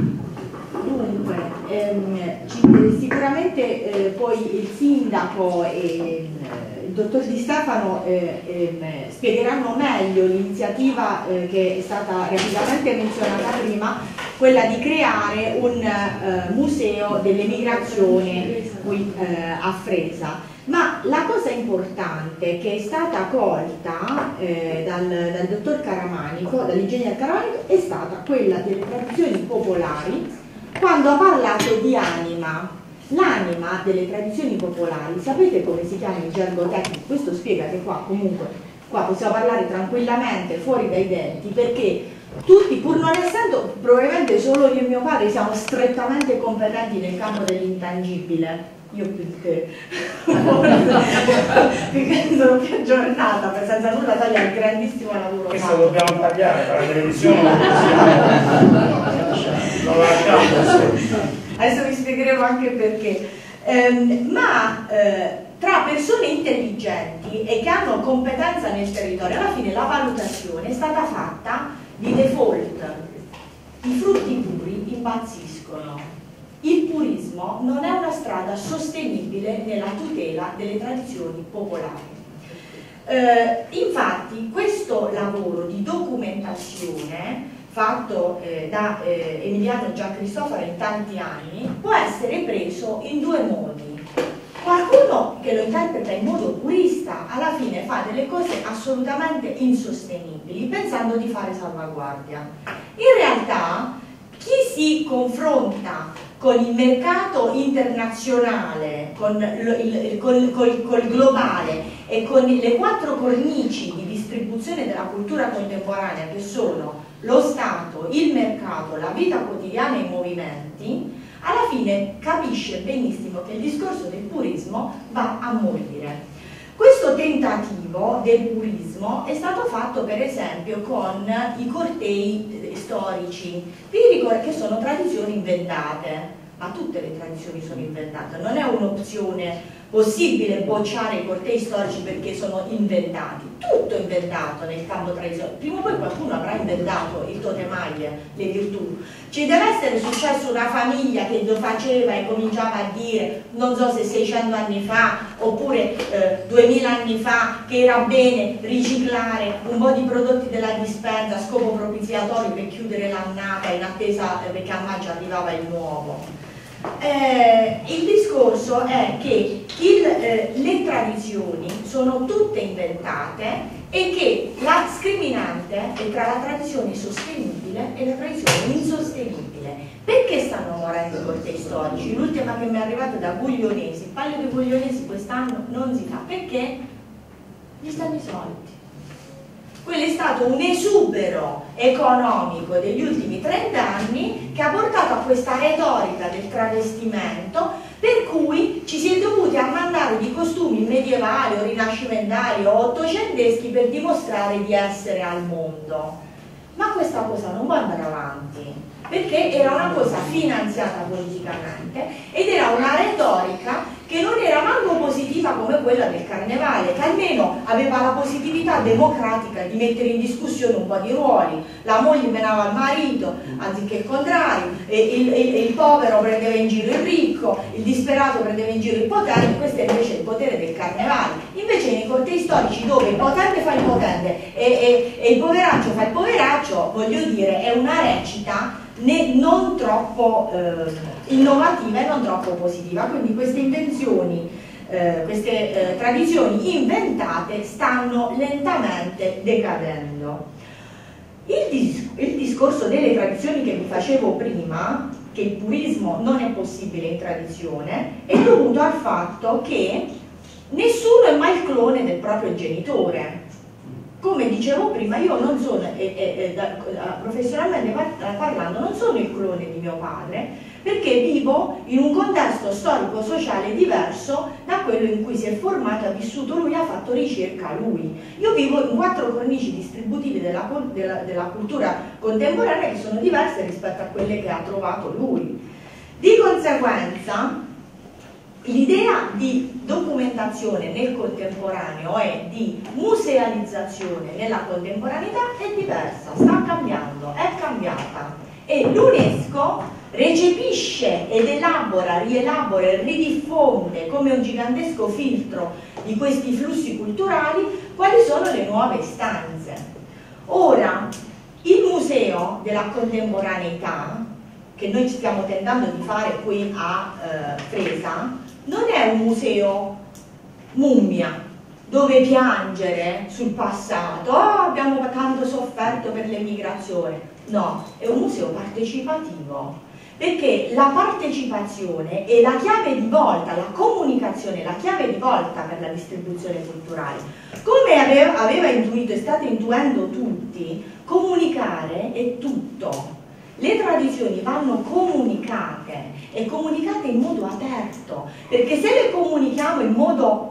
Sicuramente poi il sindaco e il dottor Di Stefano spiegheranno meglio l'iniziativa che è stata rapidamente menzionata prima, quella di creare un museo dell'emigrazione qui a Fresa. Ma la cosa importante che è stata colta dal dottor Caramanico, dall'ingegner Caramanico, è stata quella delle tradizioni popolari, quando ha parlato di anima. L'anima delle tradizioni popolari, sapete come si chiama in gergo tecnico? Questo spiega che qua comunque possiamo parlare tranquillamente fuori dai denti, perché tutti, pur non essendo, probabilmente solo io e mio padre siamo strettamente competenti nel campo dell'intangibile. Io più di te perché sono più aggiornata, per senza nulla tagliare il grandissimo lavoro. Questo lo dobbiamo tagliare per la televisione. Adesso vi spiegheremo anche perché. Tra persone intelligenti e che hanno competenza nel territorio, alla fine la valutazione è stata fatta di default. I frutti puri impazziscono. Il purismo non è una strada sostenibile nella tutela delle tradizioni popolari. Infatti questo lavoro di documentazione fatto da Emiliano Gian Cristoforo in tanti anni può essere preso in due modi. Qualcuno che lo interpreta in modo purista alla fine fa delle cose assolutamente insostenibili pensando di fare salvaguardia. In realtà chi si confronta con il mercato internazionale, col globale e con le 4 cornici di distribuzione della cultura contemporanea che sono lo Stato, il mercato, la vita quotidiana e i movimenti, alla fine capisce benissimo che il discorso del purismo va a morire. Questo tentativo del purismo è stato fatto per esempio con i cortei storici, vi ricordo che sono tradizioni inventate, ma tutte le tradizioni sono inventate, non è un'opzione possibile bocciare i cortei storici perché sono inventati, tutto è inventato nel campo tradizionale, prima o poi qualcuno avrà inventato il totemaie, le virtù, ci deve essere successo una famiglia che lo faceva e cominciava a dire, non so se 600 anni fa oppure 2000 anni fa, che era bene riciclare un po' di prodotti della dispensa a scopo propiziatorio per chiudere l'annata in attesa perché a maggio arrivava il nuovo. Il discorso è che le tradizioni sono tutte inventate e che la scriminante è tra la tradizione sostenibile e la tradizione insostenibile. Perché stanno morendo i cortei storici? L'ultima che mi è arrivata da Guglionesi, il Palio di Guglionesi quest'anno non si fa, perché gli stanno i soldi. Quello è stato un esubero economico degli ultimi 30 anni che ha portato a questa retorica del travestimento, per cui ci si è dovuti ammandare di costumi medievali o rinascimentali o ottocenteschi per dimostrare di essere al mondo. Ma questa cosa non può andare avanti, perché era una cosa finanziata politicamente ed era una retorica che non era manco positiva come quella del carnevale, che almeno aveva la positività democratica di mettere in discussione un po' di ruoli. La moglie menava il marito anziché il contrario, e il povero prendeva in giro il ricco, il disperato prendeva in giro il potere. Questo è invece il potere del carnevale. Invece nei cortei storici, dove il potente fa il potente e il poveraccio fa il poveraccio, voglio dire, è una recita non troppo innovativa e non troppo positiva. Quindi queste invenzioni, queste tradizioni inventate stanno lentamente decadendo. Il discorso delle tradizioni che vi facevo prima, che il purismo non è possibile in tradizione, è dovuto al fatto che nessuno è mai il clone del proprio genitore. Come dicevo prima, io non sono, professionalmente parlando, non sono il clone di mio padre, perché vivo in un contesto storico-sociale diverso da quello in cui si è formato, ha vissuto lui, ha fatto ricerca lui. Io vivo in 4 cornici distributivi della cultura contemporanea che sono diverse rispetto a quelle che ha trovato lui. Di conseguenza, l'idea di documentazione nel contemporaneo e di musealizzazione nella contemporaneità è diversa, sta cambiando, è cambiata, e l'UNESCO recepisce ed elabora, rielabora e ridiffonde come un gigantesco filtro di questi flussi culturali quali sono le nuove istanze. Ora, il museo della contemporaneità che noi stiamo tentando di fare qui a Fresa non è un museo mummia dove piangere sul passato, abbiamo tanto sofferto per l'emigrazione. No, è un museo partecipativo, perché la partecipazione è la chiave di volta, la comunicazione è la chiave di volta per la distribuzione culturale. Come aveva intuito e state intuendo tutti, comunicare è tutto. Le tradizioni vanno comunicate e comunicate in modo aperto, perché se le comunichiamo in modo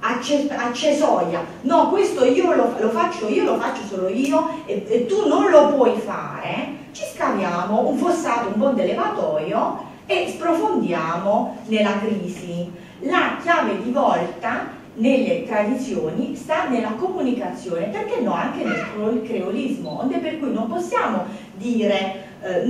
accesoria, no, questo io lo faccio solo io e tu non lo puoi fare, ci scaviamo un fossato, un ponte levatoio e sprofondiamo nella crisi. La chiave di volta nelle tradizioni sta nella comunicazione, perché no, anche nel creolismo, onde per cui non possiamo dire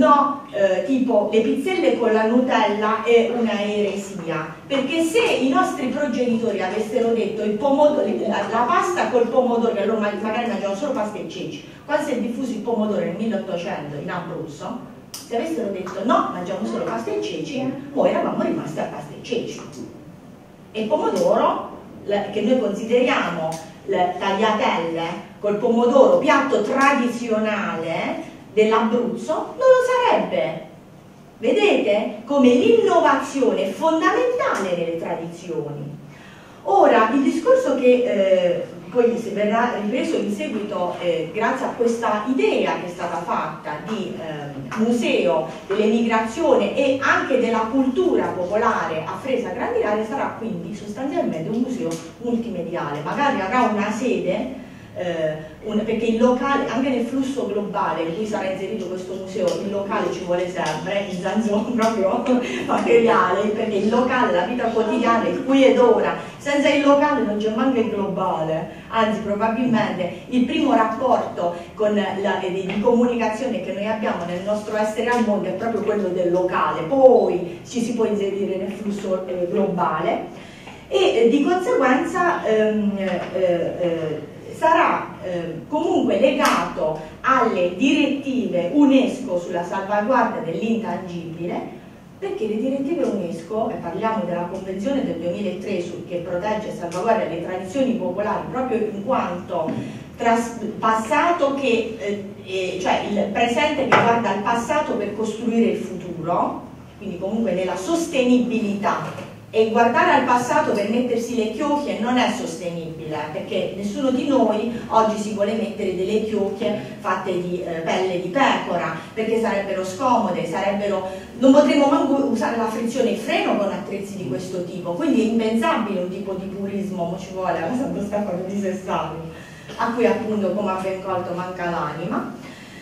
tipo le pizzelle con la Nutella è una eresia, perché se i nostri progenitori avessero detto il pomodoro, la pasta col pomodoro, allora magari mangiavano solo pasta e ceci. Quando si è diffuso il pomodoro nel 1800 in Abruzzo, se avessero detto no, mangiamo solo pasta e ceci, noi eravamo rimasti a pasta e ceci. E il pomodoro, che noi consideriamo le tagliatelle col pomodoro, piatto tradizionale dell'Abruzzo, non lo sarebbe. Vedete come l'innovazione è fondamentale nelle tradizioni. Ora, il discorso che poi si verrà ripreso in seguito grazie a questa idea che è stata fatta di museo dell'emigrazione e anche della cultura popolare a Fresa Grandilaria, sarà quindi sostanzialmente un museo multimediale, magari avrà una sede perché il locale, anche nel flusso globale in cui sarà inserito questo museo, il locale ci vuole sempre, in senso proprio materiale, perché il locale, la vita quotidiana, il qui ed ora, senza il locale non c'è manco il globale, anzi probabilmente il primo rapporto di comunicazione che noi abbiamo nel nostro essere al mondo è proprio quello del locale, poi ci si può inserire nel flusso globale e di conseguenza sarà comunque legato alle direttive UNESCO sulla salvaguardia dell'intangibile, Perché le direttive UNESCO, e parliamo della Convenzione del 2003 che protegge e salvaguarda le tradizioni popolari proprio in quanto passato cioè il presente che guarda al passato per costruire il futuro, quindi comunque nella sostenibilità, e guardare al passato per mettersi le chiocchie non è sostenibile, perché nessuno di noi oggi si vuole mettere delle chiocchie fatte di pelle di pecora, perché sarebbero scomode, non potremmo manco usare la frizione e il freno con attrezzi di questo tipo, quindi è impensabile un tipo di purismo, mo ci vuole la Santo Stefano di Sestari, a cui appunto, come ha ben colto, manca l'anima.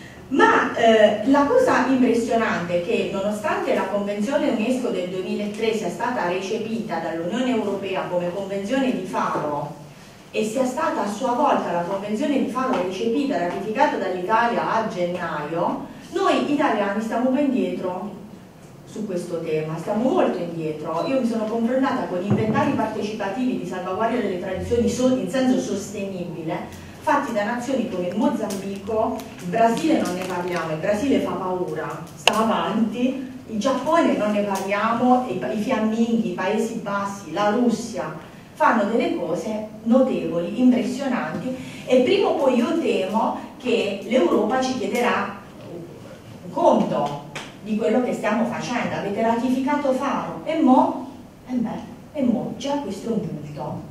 Ma la cosa impressionante è che nonostante la Convenzione UNESCO del 2003 sia stata recepita dall'Unione Europea come Convenzione di Faro e sia stata a sua volta la Convenzione di Faro recepita e ratificata dall'Italia a gennaio, noi italiani stiamo ben indietro su questo tema, stiamo molto indietro. Io mi sono confrontata con inventari partecipativi di salvaguardia delle tradizioni in senso sostenibile fatti da nazioni come il Mozambico, il Brasile non ne parliamo, il Brasile fa paura, sta avanti, il Giappone non ne parliamo, i fiamminghi, i Paesi Bassi, la Russia, fanno delle cose notevoli, impressionanti, e prima o poi io temo che l'Europa ci chiederà un conto di quello che stiamo facendo. Avete ratificato Faro, e mo? E mo? Già questo è un punto.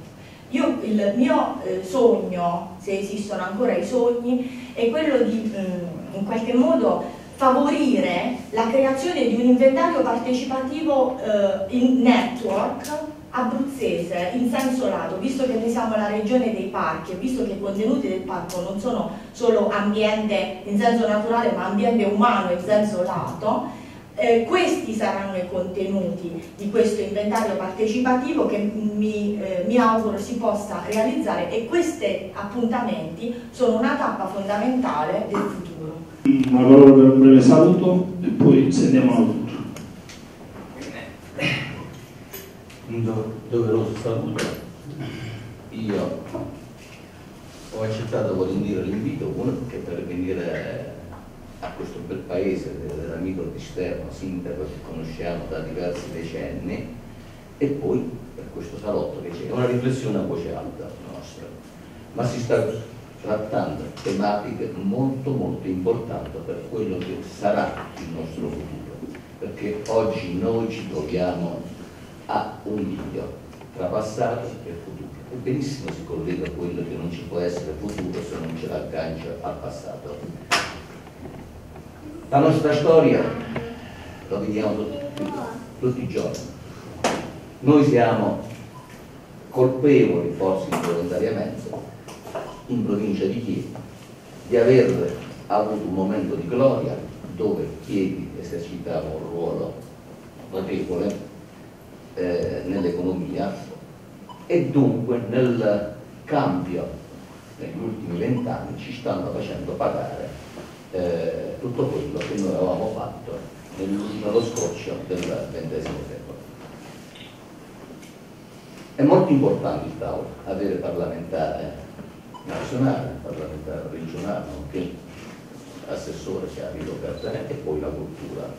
Il mio sogno, se esistono ancora i sogni, è quello di in qualche modo favorire la creazione di un inventario partecipativo in network abruzzese in senso lato, visto che noi siamo la regione dei parchi e visto che i contenuti del parco non sono solo ambiente in senso naturale ma ambiente umano in senso lato. Questi saranno i contenuti di questo inventario partecipativo che mi auguro si possa realizzare, e questi appuntamenti sono una tappa fondamentale del futuro. Una parola per un breve saluto e poi sentiamo tutto. Un doveroso saluto. Io ho accettato volentieri l'invito, uno perché per venire a questo bel paese dell'amico di Sterno, sindaco che conosciamo da diversi decenni, e poi per questo salotto che c'è una riflessione a voce alta nostra, ma si sta trattando tematiche molto molto importanti per quello che sarà il nostro futuro, perché oggi noi ci troviamo a un bivio tra passato e futuro, e benissimo si collega a quello che non ci può essere futuro se non ce l'aggancia al passato. La nostra storia lo vediamo tutti i giorni. Noi siamo colpevoli, forse involontariamente, in provincia di Chieti, di aver avuto un momento di gloria dove Chieti esercitava un ruolo notevole nell'economia, e dunque nel cambio negli ultimi 20 anni ci stanno facendo pagare tutto quello che noi avevamo fatto nello scorcio del XX secolo. È molto importante il tavolo avere parlamentare nazionale, parlamentare regionale, nonché assessore chiari locale, e poi la cultura.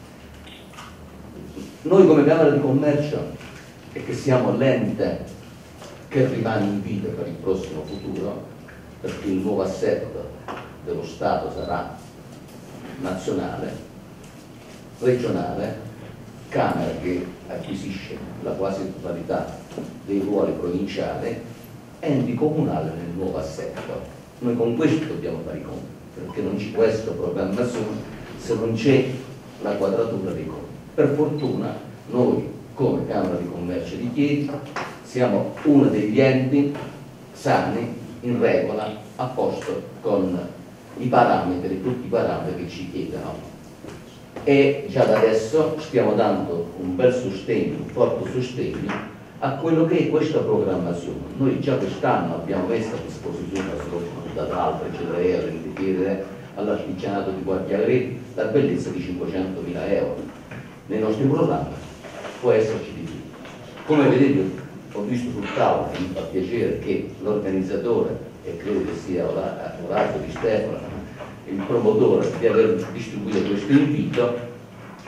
Noi come Camera di Commercio, e che siamo l'ente che rimane in vita per il prossimo futuro, perché il nuovo assetto dello Stato sarà nazionale, regionale, Camera che acquisisce la quasi totalità dei ruoli provinciali, enti comunali nel nuovo assetto. Noi con questo dobbiamo fare i conti, perché non ci può essere programmazione se non c'è la quadratura dei conti. Per fortuna noi come Camera di Commercio di Chieti siamo uno degli enti sani, in regola, a posto con i parametri, tutti i parametri che ci chiedono, e già da adesso stiamo dando un bel sostegno, un forte sostegno a quello che è questa programmazione. Noi già quest'anno abbiamo messo a disposizione, da altre CDR, l'entitere all'artigianato di Guardia Greve, la bellezza di 500.000 euro. Nei nostri programmi può esserci di più. Come vedete, ho visto sul tavolo, mi fa piacere che l'organizzatore, e credo che sia Orazio Di Stefano, il promotore di aver distribuito questo invito,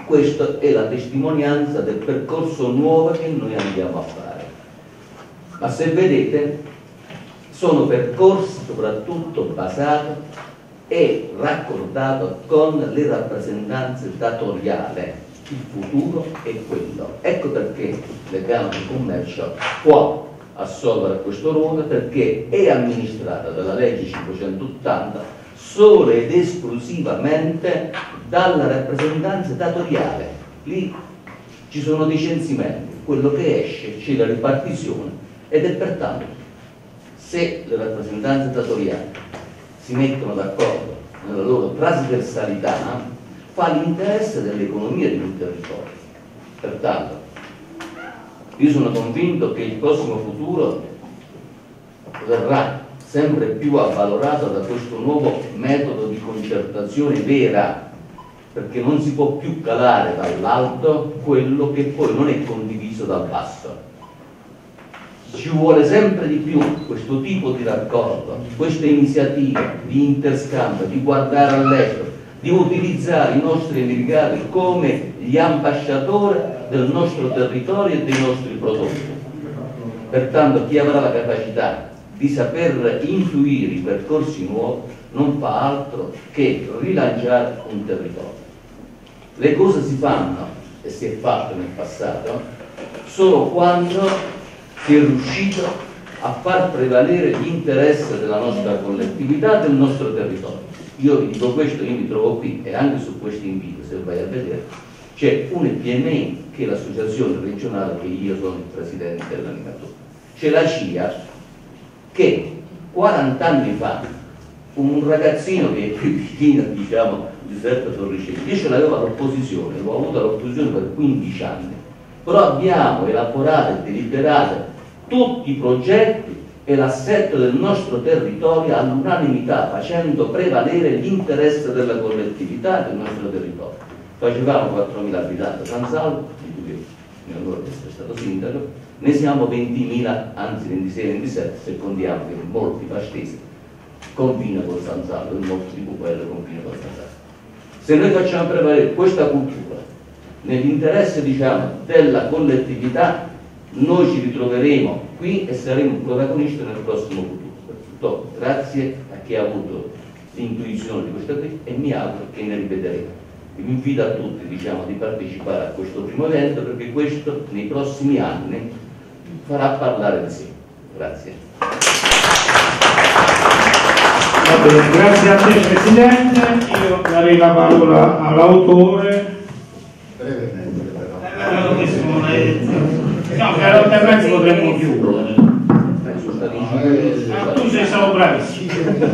Questa è la testimonianza del percorso nuovo che noi andiamo a fare. Ma se vedete, sono percorsi soprattutto basati e raccordati con le rappresentanze datoriali. Il futuro è quello. Ecco perché le Camere di Commercio può assolvere questo ruolo, perché è amministrata dalla legge 580 solo ed esclusivamente dalla rappresentanza datoriale. Lì ci sono dei censimenti, quello che esce c'è la ripartizione, ed è pertanto, se le rappresentanze datoriali si mettono d'accordo nella loro trasversalità, fa l'interesse dell'economia di un territorio. Pertanto io sono convinto che il prossimo futuro verrà sempre più avvalorato da questo nuovo metodo di concertazione vera, perché non si può più calare dall'alto quello che poi non è condiviso dal basso. Ci vuole sempre di più questo tipo di raccordo, queste iniziative di interscambio, di guardare all'estero, di utilizzare i nostri emigrati come gli ambasciatori del nostro territorio e dei nostri prodotti. Pertanto chi avrà la capacità di saper influire i percorsi nuovi non fa altro che rilanciare un territorio. Le cose si fanno, e si è fatto nel passato, solo quando si è riuscito a far prevalere l'interesse della nostra collettività, del nostro territorio. Io vi dico questo, io mi trovo qui, e anche su questo invito, se vai a vedere, c'è un EPMI, che è l'associazione regionale che io sono il presidente dell'animatore. C'è la CIA, che 40 anni fa, un ragazzino che è più vicino, diciamo, Giuseppe Torricelli, io ce l'avevo all'opposizione, l'ho avuto all'opposizione per 15 anni, però abbiamo elaborato e deliberato tutti i progetti e l'assetto del nostro territorio all'unanimità, facendo prevalere l'interesse della collettività del nostro territorio. Facevamo 4.000 abitanti a San Salvo, di cui mi onore di essere stato sindaco, ne siamo 20.000, anzi 26-27, se contiamo che molti pastesi confina con San Salvo e molti di Pupello confina con San Salvo. Se noi facciamo prevalere questa cultura nell'interesse, diciamo, della collettività, noi ci ritroveremo qui e saremo protagonisti nel prossimo futuro. Grazie a chi ha avuto l'intuizione di questa qui e mi auguro che ne ripeteremo. Vi invito a tutti, diciamo, di partecipare a questo primo evento, perché questo nei prossimi anni farà parlare di sé. Grazie. Va bene, grazie a te Presidente. Io darei la parola all'autore. Brevemente però. No, per altrimenti potremmo chiudere. Tu sei stato bravissimo.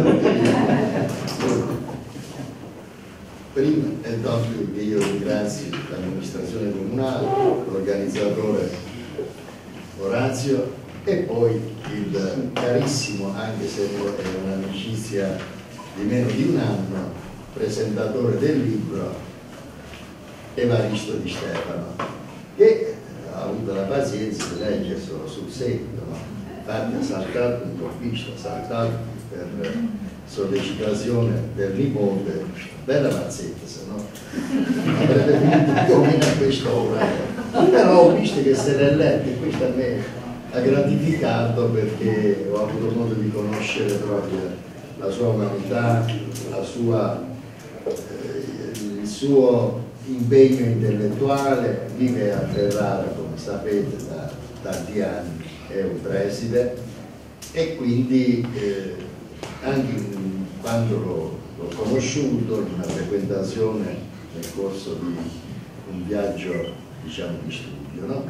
Prima è ovvio che io ringrazio l'amministrazione comunale, l'organizzatore Orazio e poi il carissimo, anche se è un'amicizia di meno di un anno, presentatore del libro Evaristo Di Stefano, che ha avuto la pazienza di leggerselo sul seguito, no? Infatti ha saltato un colpista, ha saltato per sollecitazione del nipote, bella mazzetta, se no avrebbe finito più o meno a quest'ora. Però ho visto che se l'è letto e questo a me ha gratificato, perché ho avuto modo di conoscere proprio la sua umanità, la sua, il suo impegno intellettuale. Vive a Ferrara, come sapete, da tanti anni, è un preside, e quindi anche quando l'ho conosciuto in una frequentazione nel corso di un viaggio, diciamo, di studio, no?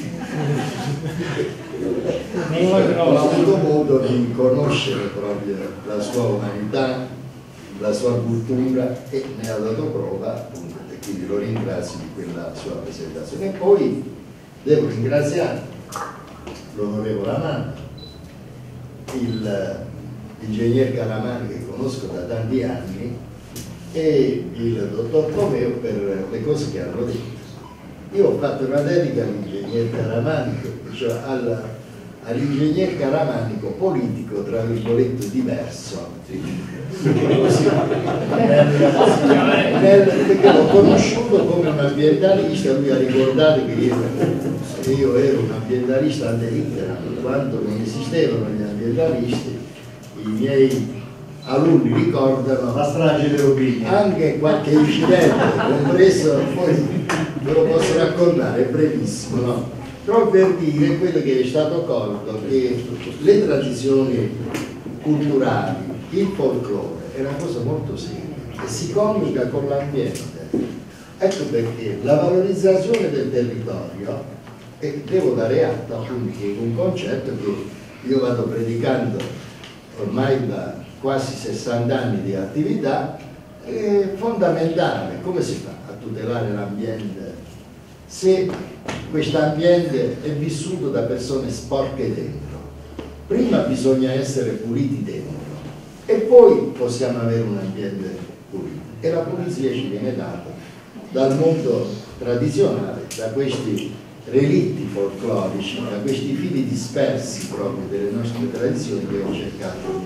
Ho avuto modo di conoscere proprio la sua umanità, la sua cultura, e ne ha dato prova, appunto, e quindi lo ringrazio di quella sua presentazione. E poi devo ringraziare l'onorevole Amanda, l'ingegner Calamani, che conosco da tanti anni, e il dottor Comeo per le cose che hanno detto. Io ho fatto una dedica all'ingegner Calamani, cioè all'ingegner Caramanico politico, tra virgolette, diverso. Così, perché l'ho conosciuto come un ambientalista. Lui ha ricordato che io ero un ambientalista ante litteram, quando non esistevano gli ambientalisti. I miei alunni ricordano la strage delle opinioni, anche qualche incidente, compreso, poi ve lo posso raccontare, è brevissimo, no? Però per dire quello che è stato colto, che le tradizioni culturali, il folklore, è una cosa molto seria e si coniuga con l'ambiente. Ecco perché la valorizzazione del territorio, e devo dare atto appunto che un concetto che io vado predicando ormai da quasi 60 anni di attività, è fondamentale. Come si fa a tutelare l'ambiente se questo ambiente è vissuto da persone sporche dentro? Prima bisogna essere puliti dentro e poi possiamo avere un ambiente pulito, e la pulizia ci viene data dal mondo tradizionale, da questi relitti folclorici, da questi fili dispersi proprio delle nostre tradizioni che ho cercato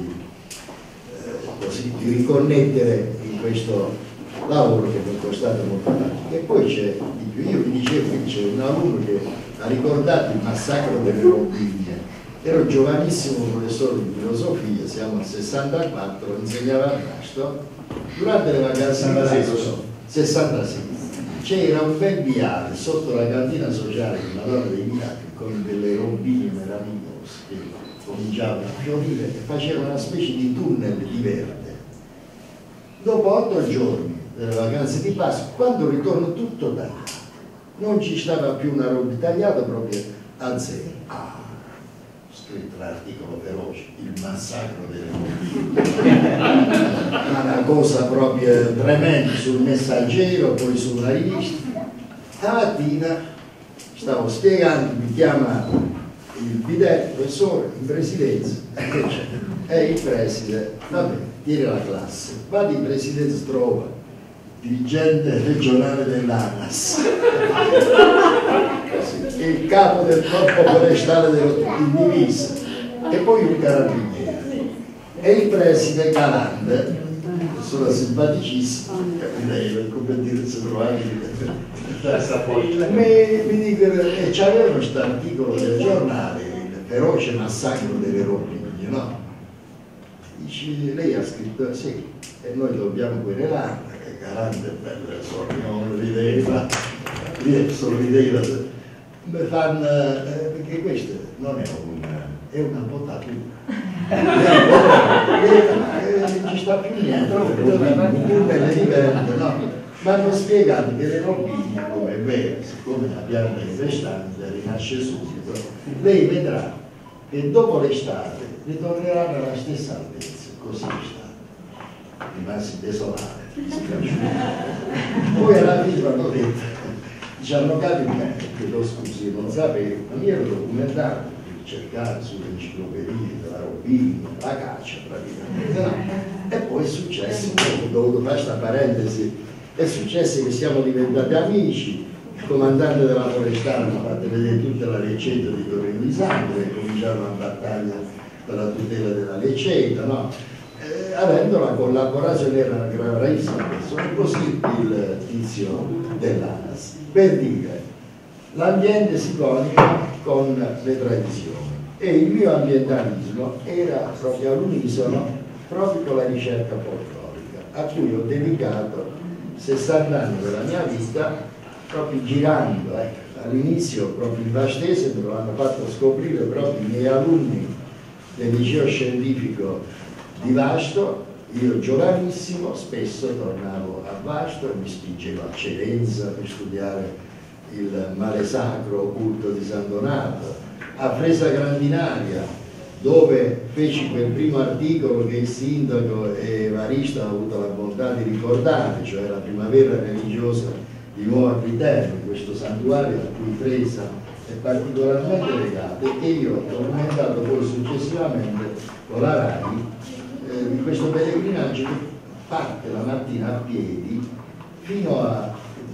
di riconnettere in questo lavoro che mi è costato molto tanto. E poi c'è di più, io vi dicevo che c'è un alunno che ha ricordato il massacro delle Rompigne. Ero giovanissimo professore di filosofia, siamo al 64, insegnava a Rasto, durante le vacanze di 66 c'era un bel viale sotto la cantina sociale di Madonna dei Miracoli con delle rombine meravigliose che cominciavano a fiorire e facevano una specie di tunnel di verde. Dopo 8 giorni delle vacanze di Pasqua, quando ritorno tutto tagliato, non ci stava più una roba tagliata, proprio a zero. Scritto l'articolo feroce, il massacro delle rombine. Una cosa proprio tremenda sul Messaggero, poi sulla rivista. Stamattina stavo spiegando, mi chiama il bidet, professore, in presidenza, e il preside, vabbè, tieni la classe, va di presidenza, trova dirigente regionale dell'ANAS, il capo del corpo forestale in divisa e poi un carabiniere, e il preside Galante, persona simpaticissima, capirei come dire se trovare mi dicono, e c'aveva questo articolo del giornale, il feroce massacro delle Rompigne, no? Dice, lei ha scritto sì, e noi dobbiamo querelare, che Galante sorrideva, perché questo non è una potatura. Non ci sta più niente, le diverte, no? Ma hanno spiegato che le rompine, come è vero, siccome la pianta infestante rinasce subito, lei vedrà che dopo l'estate ritorneranno alla stessa altezza, così sta, rimasti desolati, poi alla fine hanno detto, ci hanno capito che lo scusi, non sapevo, ma mi ero documentato per cercare sulle enciclopedie della Robina, la caccia praticamente, no? E poi è successo, ho dovuto fare questa parentesi, è successo che siamo diventati amici, il comandante della forestale mi ha fatto vedere tutta la Lecceto di Torino di Sangue, e cominciarono la battaglia per la tutela della Lecceto, no? Avendo la collaborazione, era una gravissima persona, così il tizio dell'ANAS. Per dire, l'ambiente si coniuga con le tradizioni e il mio ambientalismo era proprio all'unisono proprio con la ricerca folclorica, a cui ho dedicato 60 anni della mia vita, proprio girando. All'inizio proprio il Vastese me lo hanno fatto scoprire proprio i miei alunni del liceo scientifico di Vasto. Io giovanissimo spesso tornavo a Vasto e mi spingevo a Celenza per studiare il male sacro occulto di San Donato, a Fresa Grandinaria, dove feci quel primo articolo che il sindaco e Evaristo hanno avuto la bontà di ricordare, cioè la primavera religiosa di Nuova Viterbo, questo santuario a cui Fresa è particolarmente legata, e che io ho documentato poi successivamente con la RAI, di questo pellegrinaggio che parte la mattina a piedi fino a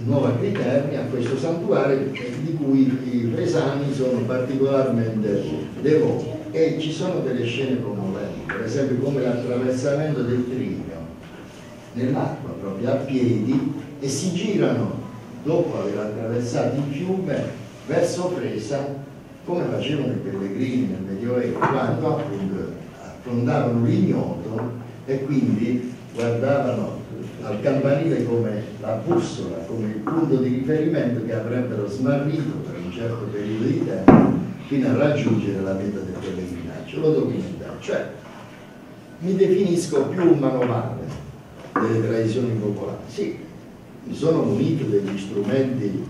Nuova Criterni, a questo santuario di cui i paesani sono particolarmente devoti, e ci sono delle scene commoventi, per esempio come l'attraversamento del Trinio nell'acqua proprio a piedi, e si girano dopo aver attraversato il fiume verso Fresa come facevano i pellegrini nel Medioevo, quando appunto affrontavano l'ignoto e quindi guardavano al campanile come la bussola, come il punto di riferimento che avrebbero smarrito per un certo periodo di tempo fino a raggiungere la meta del pellegrinaggio. Lo documentare, cioè mi definisco più un manovale delle tradizioni popolari. Sì, mi sono munito degli strumenti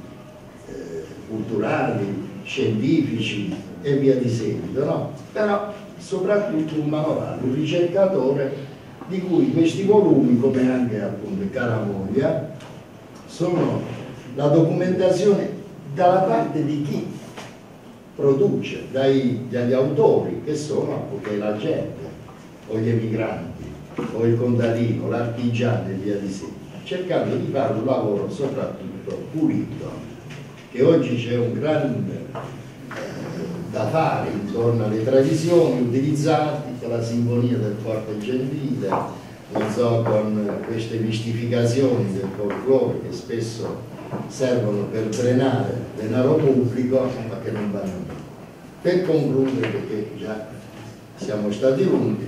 culturali, scientifici e via di seguito, no? Però soprattutto un manovale, un ricercatore di cui questi volumi, come anche appunto Caramoglia, sono la documentazione dalla parte di chi produce, dagli autori che sono appunto la gente, o gli emigranti, o il contadino, l'artigiano e via di seguito, cercando di fare un lavoro soprattutto pulito, che oggi c'è un grande da fare intorno alle tradizioni utilizzate, con la sinfonia del forte gentile, non so, con queste mistificazioni del folklore che spesso servono per drenare denaro pubblico, ma che non vanno bene. Per concludere, perché già siamo stati lunghi,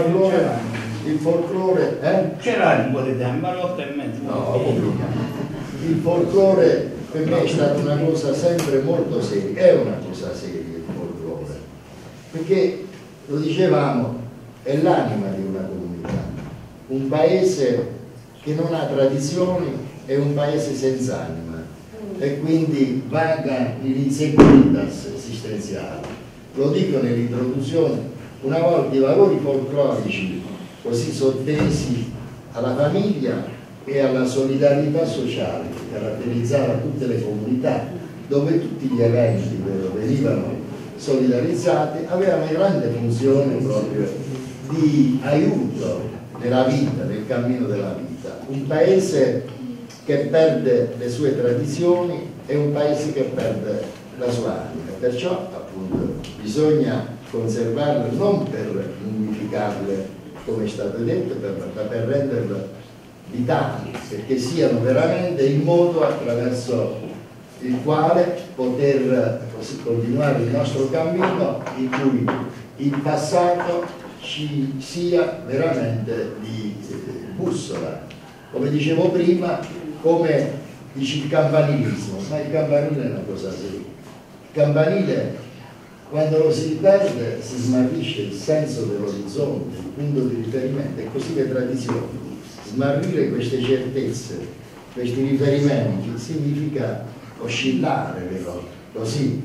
il folklore c'era un po' di tempo, all'otto e mezzo. No, il folklore per me è stata una cosa sempre molto seria, è una cosa seria il folklore, perché lo dicevamo, è l'anima di una comunità. Un paese che non ha tradizioni è un paese senza anima e quindi vaga in insecuritas esistenziale. Lo dico nell'introduzione, una volta i valori folclorici così sottesi alla famiglia e alla solidarietà sociale che caratterizzava tutte le comunità, dove tutti gli eventi venivano solidarizzati, aveva una grande funzione proprio di aiuto nella vita, nel cammino della vita. Un paese che perde le sue tradizioni è un paese che perde la sua anima, perciò appunto bisogna conservarle non per mummificarle come è stato detto, ma per renderle vitali, perché siano veramente il modo attraverso il quale poter così continuare il nostro cammino, in cui il passato ci sia veramente di bussola, come dicevo prima, come dice il campanilismo, ma il campanile è una cosa seria. Il campanile, quando lo si perde, si smarrisce il senso dell'orizzonte, il punto di riferimento, e così le tradizioni. Smarrire queste certezze, questi riferimenti, significa oscillare, però, così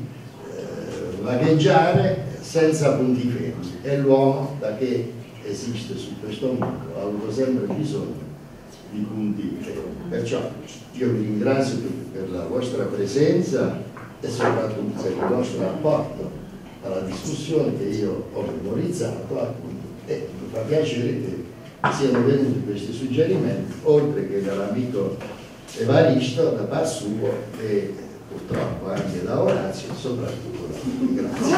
vagheggiare senza punti fermi. E l'uomo, da che esiste su questo mondo, ha avuto sempre bisogno di punti fermi. Perciò io vi ringrazio per la vostra presenza e soprattutto per il vostro apporto alla discussione che io ho memorizzato, appunto, e mi fa piacere che siano venuti questi suggerimenti, oltre che dall'amico Evaristo da par suo e purtroppo anche da Orazio, soprattutto da tutti. Grazie.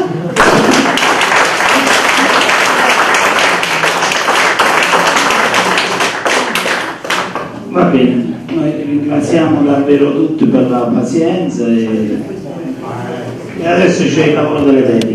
Va bene, noi ringraziamo davvero tutti per la pazienza e adesso c'è il lavoro delle dediche.